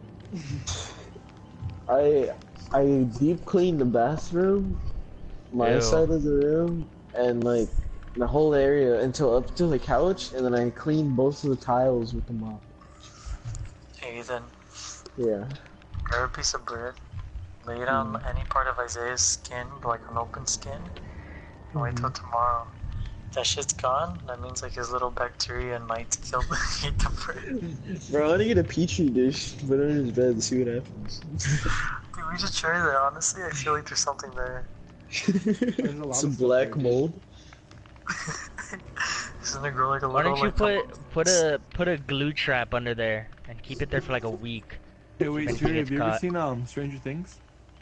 I deep cleaned the bathroom, my Ew. side of the room, and like the whole area until up to the couch, and then I cleaned both of the tiles with the mop. Hey, Ethan, Yeah. grab a piece of bread, lay it on any part of Isaiah's skin, like an open skin, and wait till tomorrow. If that shit's gone, that means like his little bacteria and mites killed ate the bread. Bro, I want to get a petri dish, put it on his bed, and see what happens. Dude, we should try that. Honestly, I feel like there's something there. There's a lot Some of stuff black there, dude. mold. It's gonna grow like a Why little. don't you like, put a glue trap under there and keep it there for like a week? Hey, wait, If Siri, anything have you ever gets seen Stranger Things?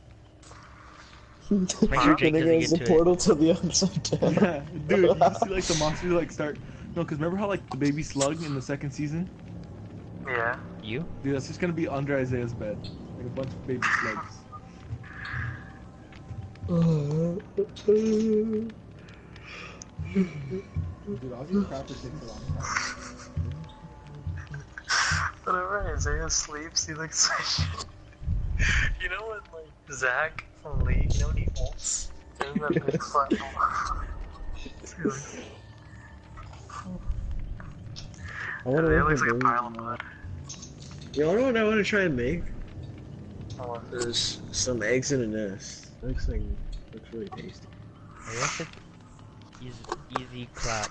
Make sure Jake Then doesn't there's get the to it. portal to the upside down. Yeah, dude, you can see like the monsters like start. No, because remember how like the baby slug in the second season? Yeah. You? Dude, that's just gonna be under Isaiah's bed. Like a bunch of baby slugs. Dude, Ozzy Crapper takes a long time. Whenever Isaiah sleeps, he looks like. You know when like Zach from League, you know when he ults? There's that big flat I want to It make looks a like a baby. pile of mud. You know what I want to try and make? Oh, There's some eggs in a nest. Looks really tasty. Maybe that's just easy clap.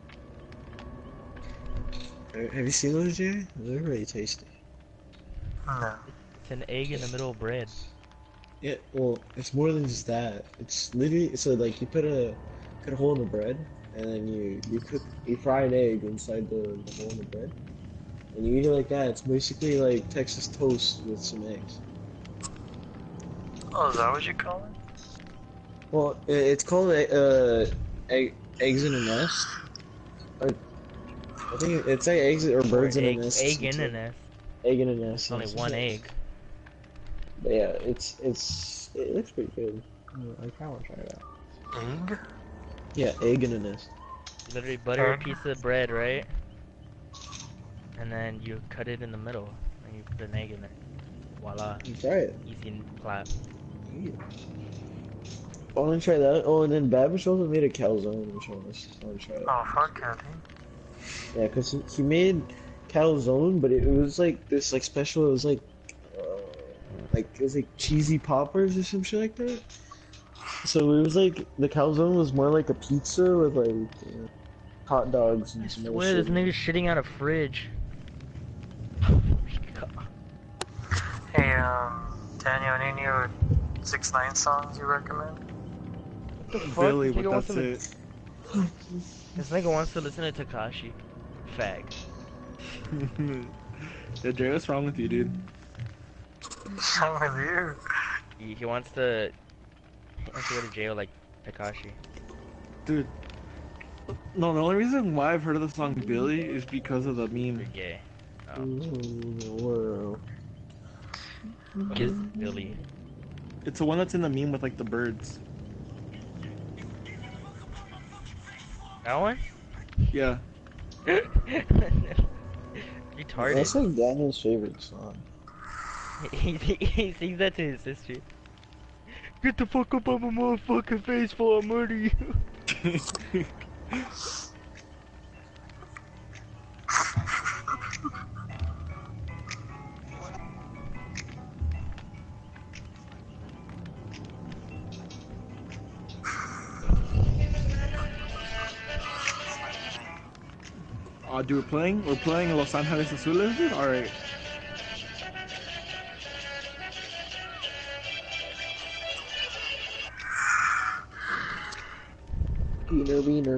Have you seen those, Jay? They're really tasty. no. It's an egg in the middle of bread. Yeah, well, it's more than just that. It's literally so like you put a hole in the bread, and then you fry an egg inside the hole in the bread, and you eat it like that. It's basically like Texas toast with some eggs. Oh, is that what you call it? Well, it's called eggs in a nest. Like, I think it's like eggs or birds in a nest. Egg in a nest. Egg in a nest. It's only yes. one egg. But yeah, it looks pretty good. I kind of want to try it out. Egg? Yeah, egg in a nest. You literally butter a piece of bread, right? And then you cut it in the middle, and you put an egg in there. Voila. You try it. Easy clap. Yeah. I want to try that. Oh, and then Babish also made a calzone, which I want to try it. Oh, fuck yeah, dude. Yeah, because he made calzone, but it was like this like special. It was like it was like cheesy poppers or some shit like that. So it was like the calzone was more like a pizza with like hot dogs and some other Swear, this shit. nigga's shitting out a fridge. Hey, Daniel, any new 6ix9ine songs you recommend? What the fuck? Billy, This nigga but wants that's to- it. This nigga wants to listen to Takashi. Fag. Yeah, Jay, what's wrong with you, dude? What's wrong with you? He wants to go to jail like Takashi. Dude. No, the only reason why I've heard of the song Billy is because of the You're meme. gay. Oh, Whoa. kiss Billy. It's the one that's in the meme with like the birds. That one? Yeah. Retarded. That's like Daniel's favorite song. He sings that to his sister. Get the fuck up on my motherfucking face before I murder you. Dude, we're playing Los Angeles Azules, dude? Alright. Beaner.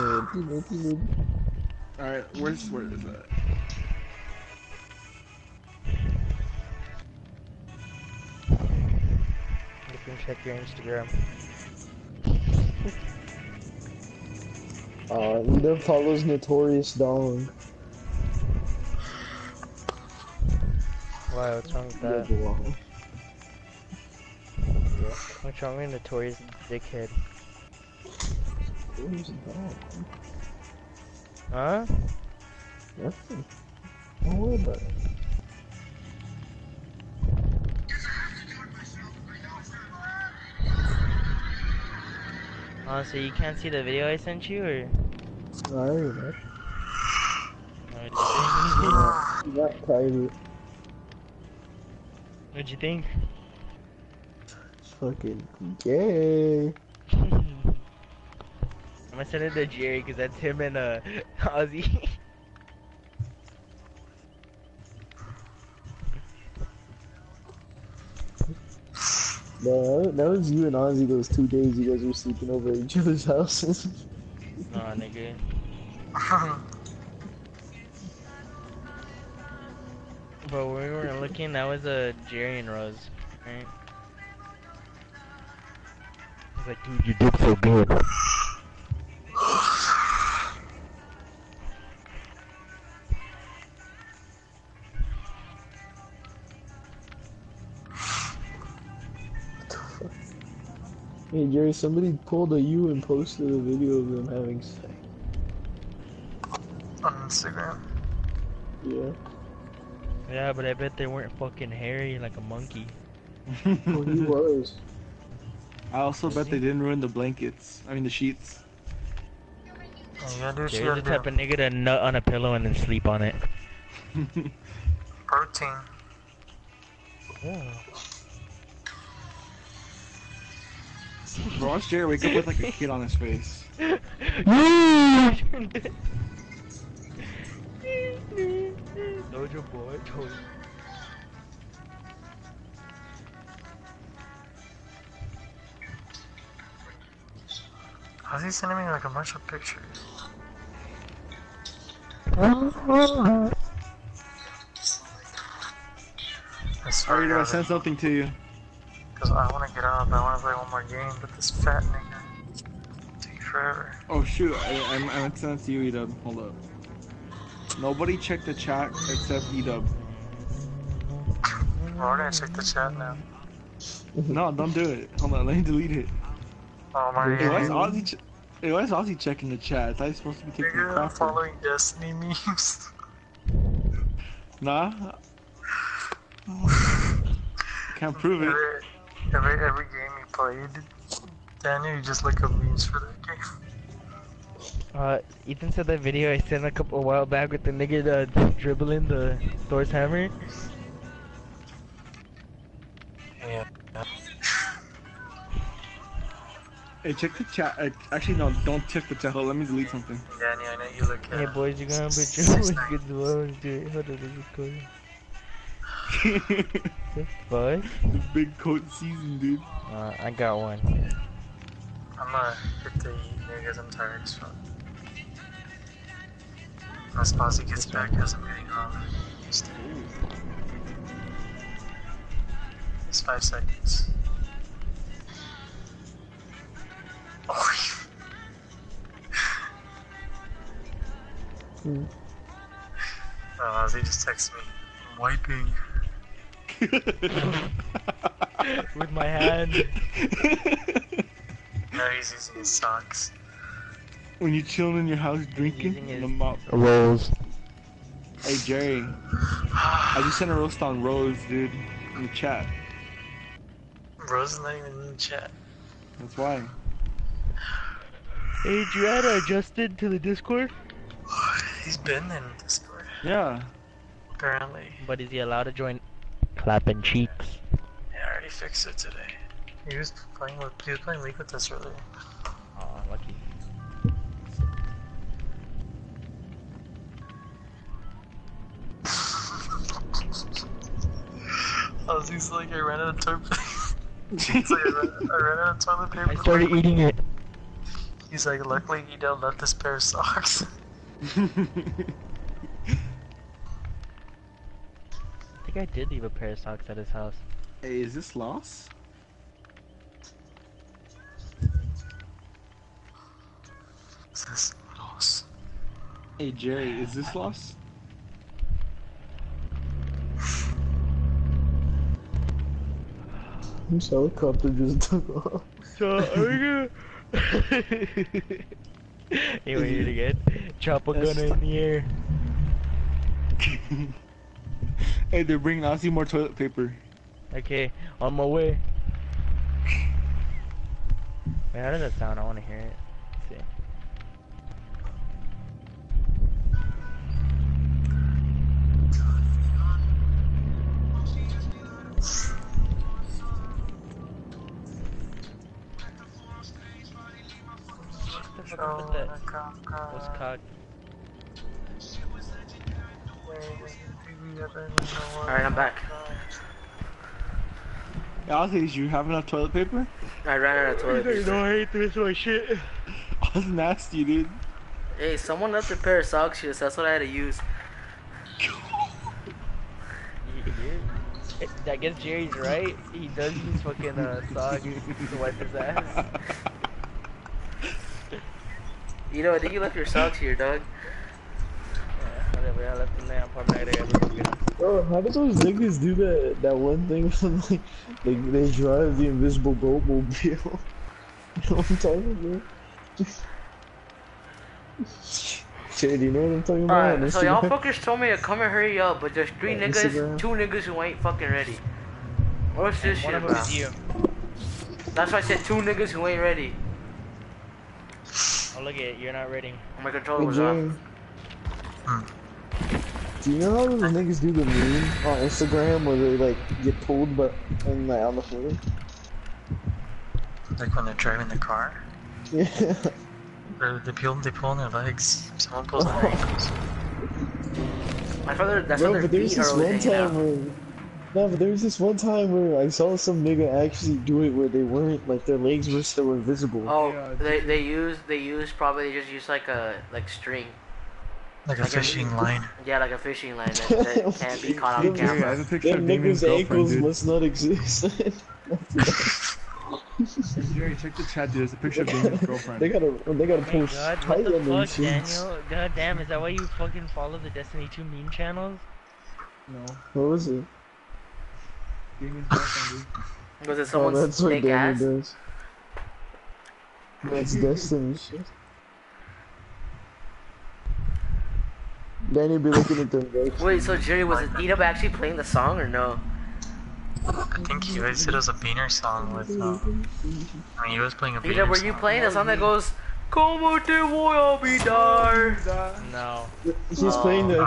Alright, where is that? You can check your Instagram. Edub follows Notorious Dong. Why? What's wrong with that? What's wrong with Notorious Dickhead? Who's that? Huh? Nothing. Don't worry about it. Oh, so you can't see the video I sent you, or? Alright, man. What'd Not private. you think? It's fucking gay. I'm gonna send it to Jerry, cause that's him and Ozzy. No, that was you and Ozzy those 2 days you guys were sleeping over at each other's houses. Nah, nigga. But when we were looking, that was a Jerry and Rose, right? I was like, dude, you did so good. Hey Jerry, somebody pulled a U and posted a video of them having sex. On Instagram. Yeah. Yeah, but I bet they weren't fucking hairy like a monkey. Well, he was. I also bet they didn't ruin the blankets. I mean the sheets. Oh, yeah, dude, Jerry's the type of nigga to nut on a pillow and then sleep on it. protein. Yeah. Bro, watch Jerry wake up with like a kid on his face. Dojo boy, Dojo. How's he sending me like a bunch of pictures? Alright, I sent something to you. Because I want to get up, I want to play one more game, but this fat nigga take forever. Oh shoot, I meant to send it to you, Edub. Hold up. Nobody checked the chat except Edub. Well, we're gonna check the chat now. No, don't do it. Hold on, let me delete it. Oh my Hey, why is god. Ozzy checking the chat? I thought he's supposed to be taking Nigga, I'm crap. following Destiny memes. Nah. Can't prove it. Every game you played, Daniel, you just look up memes for that game. Ethan said that video I sent a while back with the nigga dribbling the Thor's hammer. Yeah. Hey, check the chat. Actually, no, don't check the chat. Hold on, let me delete something. Danny, I know you look at Hey boys, you gonna put your good well do it. Hold on, the fuck? The big coat season, dude. I got one. I'm gonna hit the niggas, I'm tired as fuck. As Ozzy gets back, because I'm getting off. It's 5 seconds. Oh, Ozzy just texted me. I'm wiping. With my hand. No, he's using his socks. When you chilling in your house Using drinking, his and the mop. rolls. Hey Jerry, I just sent a roast on Rose, dude, in the chat. Rose is not even in the chat. That's why. Hey, did you add Justin to the Discord? He's been in Discord, Yeah. apparently. But is he allowed to join? Clapping cheeks. Yeah, I already fixed it today. He was playing League with us earlier. Aw, lucky. He's like, I ran out of toilet paper. He's like, I ran out of toilet paper. I started eating it. He's like, luckily he don't left this pair of socks. I think I did leave a pair of socks at his house. Hey, is this loss? What's this? Loss. Hey Jerry, is this loss? This helicopter just took off. So, are we gonna... You want to hear it again? Chop a gun in the air. Hey, they're bringing Ozzy more toilet paper. Okay, on my way. Wait, how does that sound? I want to hear it. Let's see. What the fuck was cock? Alright, I'm back. Ozzy, did you have enough toilet paper? I ran out of toilet You paper. know I hate this my shit. That's nasty, dude. Hey, someone left a pair of socks here, so that's what I had to use. I guess Jerry's right. He does use fucking socks to wipe his ass. You know, I think you left your socks here, dog. Yeah, whatever. I left them there. I'm probably not gonna get them. Bro, how did those niggas do that one thing from like they drive the invisible goat mobile? You know what I'm talking about? Shit, do you know what I'm talking about? Alright, so y'all fuckers told me to come and hurry up, but there's three Yeah, niggas, Instagram. 2 niggas who ain't fucking ready. What's this One shit of them about? is you. That's why I said 2 niggas who ain't ready. Oh, look at it. You're not ready. My controller Hey, was off. Jay, do you know how those niggas do the meme on Instagram where they like get pulled but and like on the floor? Like when they're driving the car, Yeah. they pull on their legs. Someone pulls on their ankles. I thought that's Bro, what their but there was feet are this always one hanging out. time where no, but there was this one time where I saw some nigga actually do it where they weren't like their legs were still invisible. Oh, Yeah, they use probably they just use like a string. Like a Like a- fishing line. Yeah, like a fishing line that can't be caught on Them Jerry, I camera. have a picture Them of Damien's niggas' girlfriend, ankles dude. must not exist. Hey, Jerry, check the chat, dude. There's a picture of Damien's girlfriend. they gotta Oh my post god, tight what on the them fuck, shits. Daniel? God damn, is that why you fucking follow the Destiny 2 meme channels? No, What was it? Damien's girlfriend, dude. Was it Oh, someone's that's what big Daniel ass? does. That's Destiny shit. Daniel be looking at them guys. Wait, so Jerry, was it D-Dub actually playing the song or no? I think he always said it was a beaner song with, I mean, he was playing a beaner D-Dub, were you song. playing the song that goes, Como te voy a olvidar? No. He's playing the.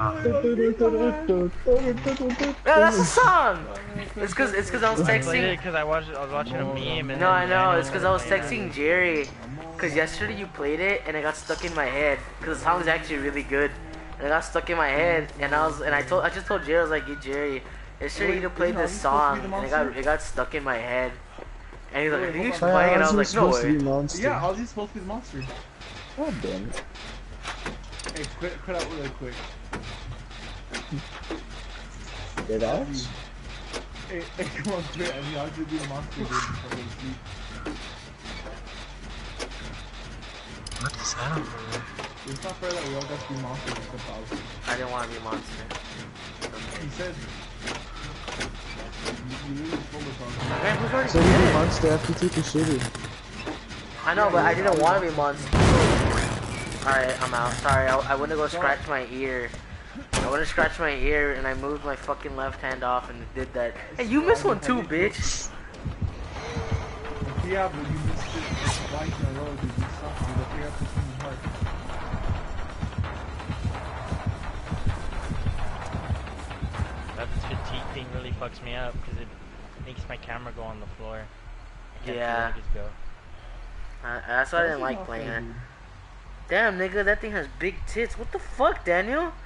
Yeah, that's the song! It's cause I was I played it texting. because I was watching a meme and No, I then know, Daniel it's cause I was played it. texting Jerry. Cause yesterday you played it and it got stuck in my head. Cause the song is actually really good. And it got stuck in my head and I just told Jerry, I was like, hey Jerry, yesterday you played this song and it got stuck in my head. And he's like, I think you should play it, and I was like, no way. Yeah, Ozzy's supposed to be the monster. God damn it. Hey, quit out really quick. Dead ass? Hey, come on, quit. I mean, Ozzy would be the monster, dude. before I go to sleep. What is that over there? It's not fair that we all got to be monsters except Ozzy. I didn't want to be a monster. He said. You literally told us Ozzy. Man, who's already So you dead? be monster after you take a shitty. I know, but I didn't want to be a monster. Alright, I'm out. Sorry, I went to go scratch my ear. I went to scratch my ear and I moved my fucking left hand off and did that. Hey, you missed one too, bitch. Yeah, but you missed it twice in a row, dude. You suck, dude. I think I pushed him hard. That fatigue thing really fucks me up because it makes my camera go on the floor. I can't Yeah. feel it just go. That's why I didn't like playing it. Damn, nigga, that thing has big tits. What the fuck, Daniel? What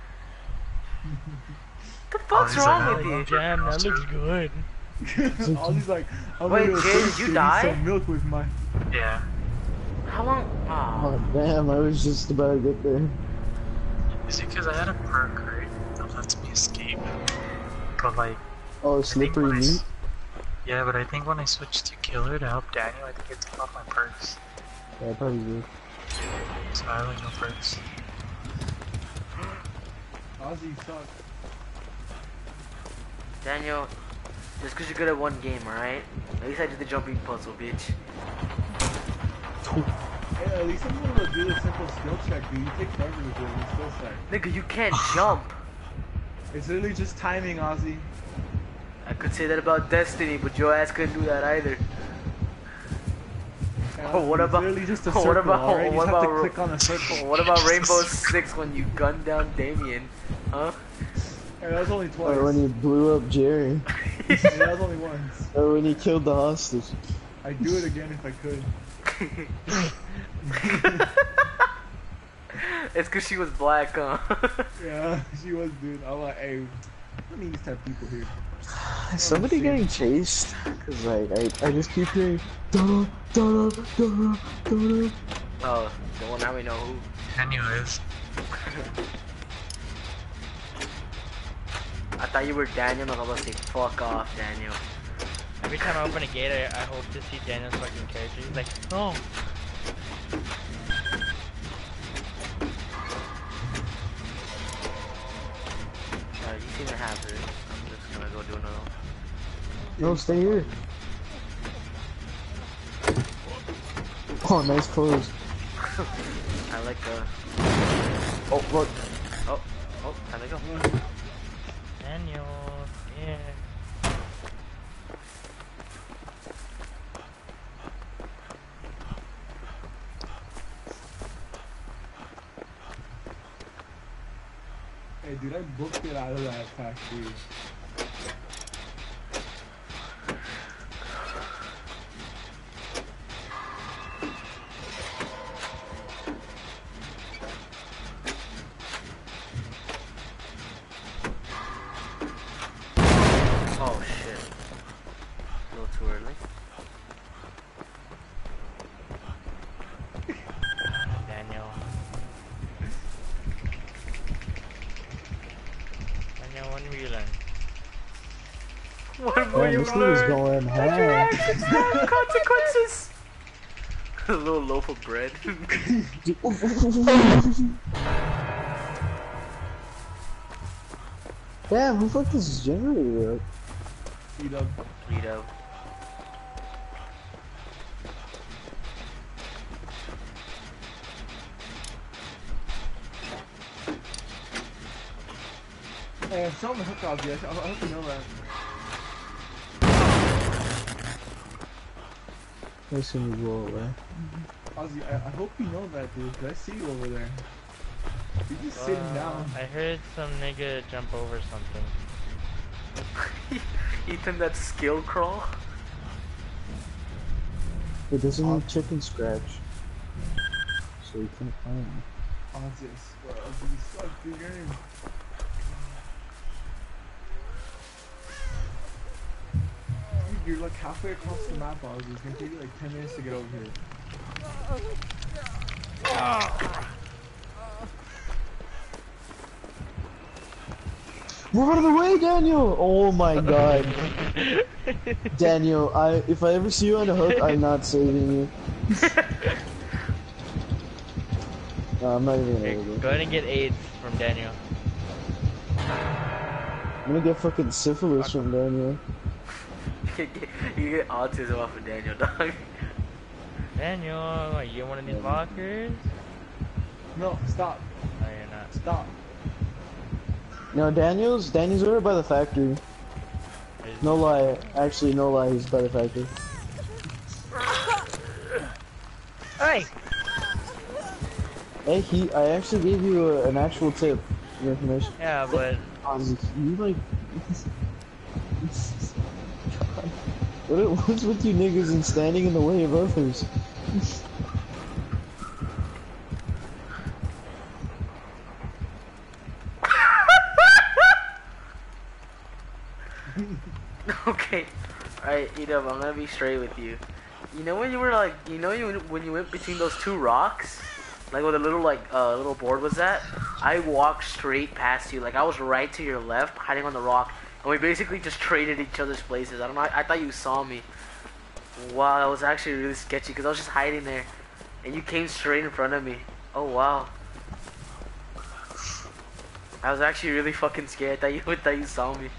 the fuck's wrong with you? Damn, that looks good. Ollie's like, I'm Wait, gonna Jay, did you need die? some milk with my... Yeah. How long? Oh Oh. damn, I was just about to get there. Is it because I had a perk, right? That lets me escape. But like, Oh, slippery meat? yeah, but I think when I switched to killer to help Daniel, I think it took off my perks. Yeah, probably did. So I have like no perks. Ozzy sucks. Daniel, just because you're good at one game, alright? At least I did the jumping puzzle, bitch. Hey, at least I'm able to do the simple skill check, dude. You take forever to do it, the skill check. Nigga, you can't jump. It's literally just timing, Ozzy. I could say that about Destiny, but your ass couldn't do that either. Oh, what It's about- literally just a what circle, about- alright? You what just have to about- click on the circle. What about Rainbow Six when you gunned down Damien? Huh? Hey, that was only twice. Or when he blew up Jerry. Yeah, that was only once. Or when he killed the hostage. I'd do it again if I could. It's cause she was black, huh? Yeah, she was, dude. I'm like, hey, we need these type of people here. Is somebody getting chased? Cause like, I just keep hearing da da da da da. Oh, well now we know who. Anyways, I thought you were Daniel, and I was about to say, fuck off, Daniel. Every time I open a gate, I hope to see Daniel's fucking character. He's like, oh. You seem to have it. I'm just gonna go do another one. No, stay here. Oh, nice pose. I like the. Oh, look. Oh, time to go. Daniel, yeah. Hey, dude, I booked it out of that pack, dude. Oh shit. A little too early. Daniel. Daniel, when will you learn? What more Man, you this dude's learn? going That your ham. actions have consequences. A little loaf of bread. Damn, who fucked this generator up? Eat up. Lido. Hey, I'm selling the hook off, yes. I hope you know that. As soon as you roll away. Ozzy, I hope you know that, dude. 'Cause I see you over there. You're just sitting down. I heard some nigga jump over something. Ethan, that skill crawl. It doesn't need chicken scratch. So you can't find it. Ozzy, I swear, Ozzy, you suck the game. You're like halfway across the map, Ozzy. It's gonna take you like 10 minutes to get over here. We're out of the way, Daniel! Oh my god. Daniel, if I ever see you on a hook, I'm not saving you. No, I'm not even gonna Here, do it. go ahead and get AIDS from Daniel. I'm gonna get fucking syphilis from Daniel. You get autism off of Daniel, dog. Daniel, are you in one of these lockers? No, stop. No, you're not. Stop. No, Daniel's over by the factory. No lie, actually no lie, he's by the factory. Hey! Hey, I actually gave you an actual tip, your information. Yeah, but You like, what's with you niggas and standing in the way of others? Okay, alright, Edom, I'm gonna be straight with you. You know when you were like, when you went between those two rocks, like where the little little board was at, I walked straight past you, like I was right to your left, hiding on the rock, and we basically just traded each other's places. I don't know, I thought you saw me. Wow, that was actually really sketchy because I was just hiding there, and you came straight in front of me. Oh wow. I was actually really fucking scared. I thought you saw me.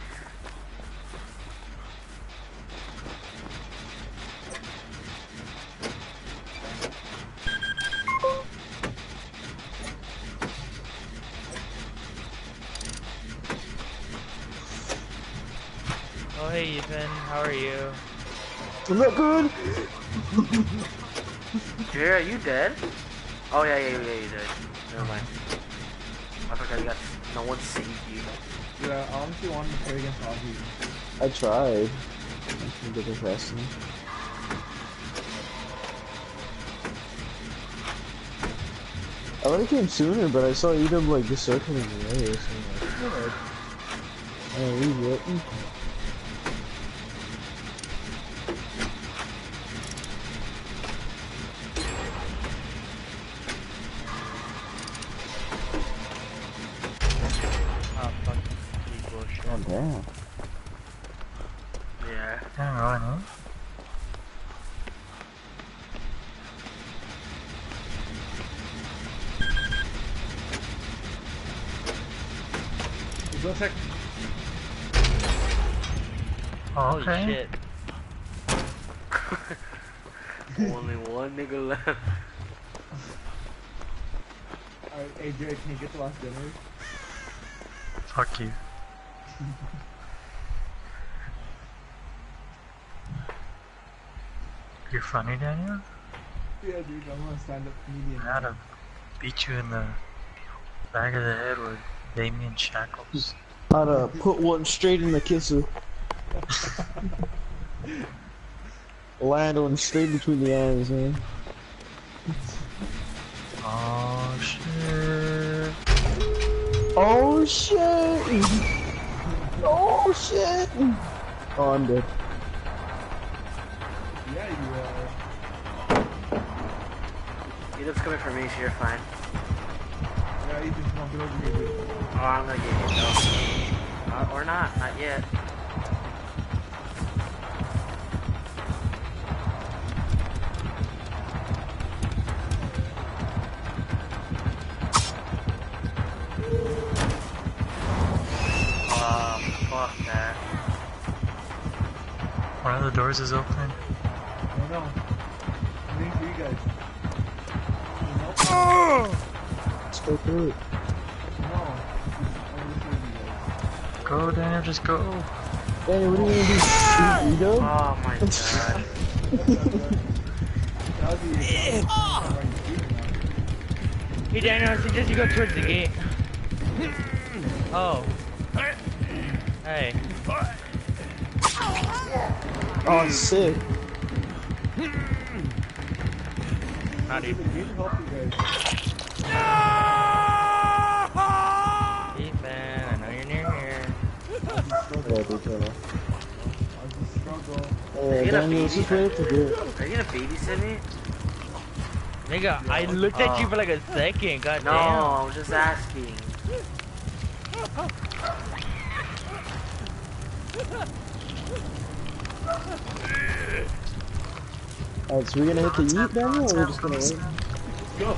oh hey Ethan, how are you? I'm not good! Jerry, are you dead? Oh yeah, you dead. Never mind. I forgot no one saved you. Dude, I honestly wanted to play against Ozzy. I tried. I couldn't get it fast enough. I would have came sooner, but I saw Edom like just circling the way, so I'm like, I leave it. Oh fuck, you bullshit. Oh damn. Yeah. Damn right, huh? Go check. Holy Okay. shit. Only one nigga left. Alright, hey Jared, can you get the last dinner? Fuck you. You're funny, Daniel? Yeah, dude, I'm a stand-up comedian. I had to beat you in the back of the head with Damien Shackles. I'd put one straight in the kisser. Land one straight between the eyes, man. Oh shit. Oh shit! Oh shit! Oh, I'm dead. Yeah, you Edom's coming for me, so you're fine. Yeah, you just want to get over here, dude. Oh, I'm gonna get hit though. Or not yet. Fuck that. One of the doors is open. I know. I'm waiting for you guys. Let's go through it. No. I'm waiting for you guys. Go, Daniel, just go. Daniel, what are you gonna do? Shoot Edom? Oh my god. Hey Daniel, I suggest you go towards the gate. Oh. Hey. Oh, sick. Howdy. We need to help you guys. Ethan, I know you're near here. Yeah, dude, tell me. I just struggle. Hey, you gonna Daniel, let's just wait to do it. Are you gonna babysit me? Nigga, I looked at you for like a second, god No, I was just asking. Alright, so we're gonna hit the yeet, Daniel, or we're just gonna wait? Go!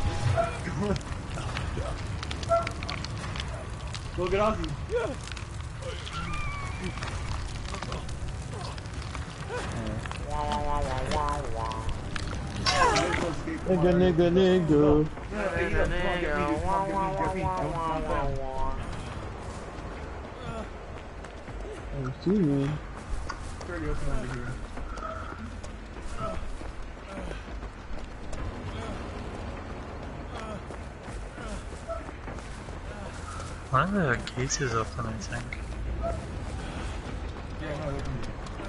Go get Ozzy. Nigga, nigga, nigga. Oh, see me. It's already open over here. One of the gates is open, I think. Yeah, no, it opened.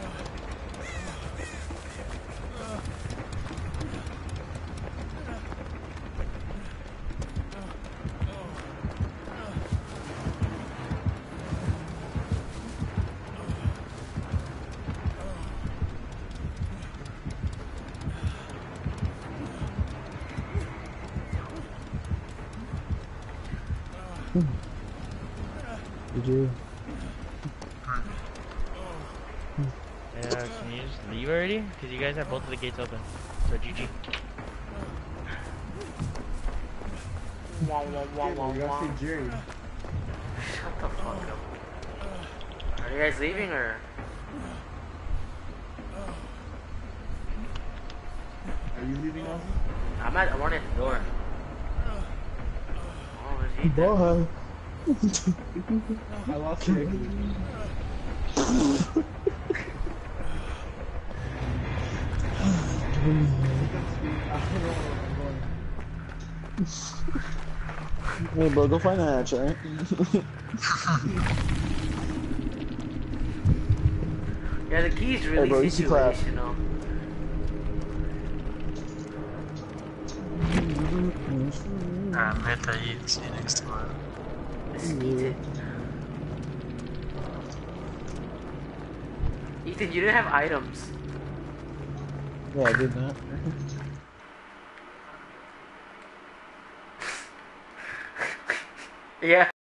Did you? Yeah, can you just leave already? Because you guys have both of the gates open. So GG. You gotta see Jerry. Shut the fuck up. Are you guys leaving or? Are you leaving us? I'm running at the door. Oh, there's Ethan. Bye. I lost you. Hey, bro, go find a hatch, alright? Yeah, the key's really bro, easy clap. situational. Hit the EC next to it. Let's eat it. Ethan, you didn't have items. Yeah, I did not. Yeah.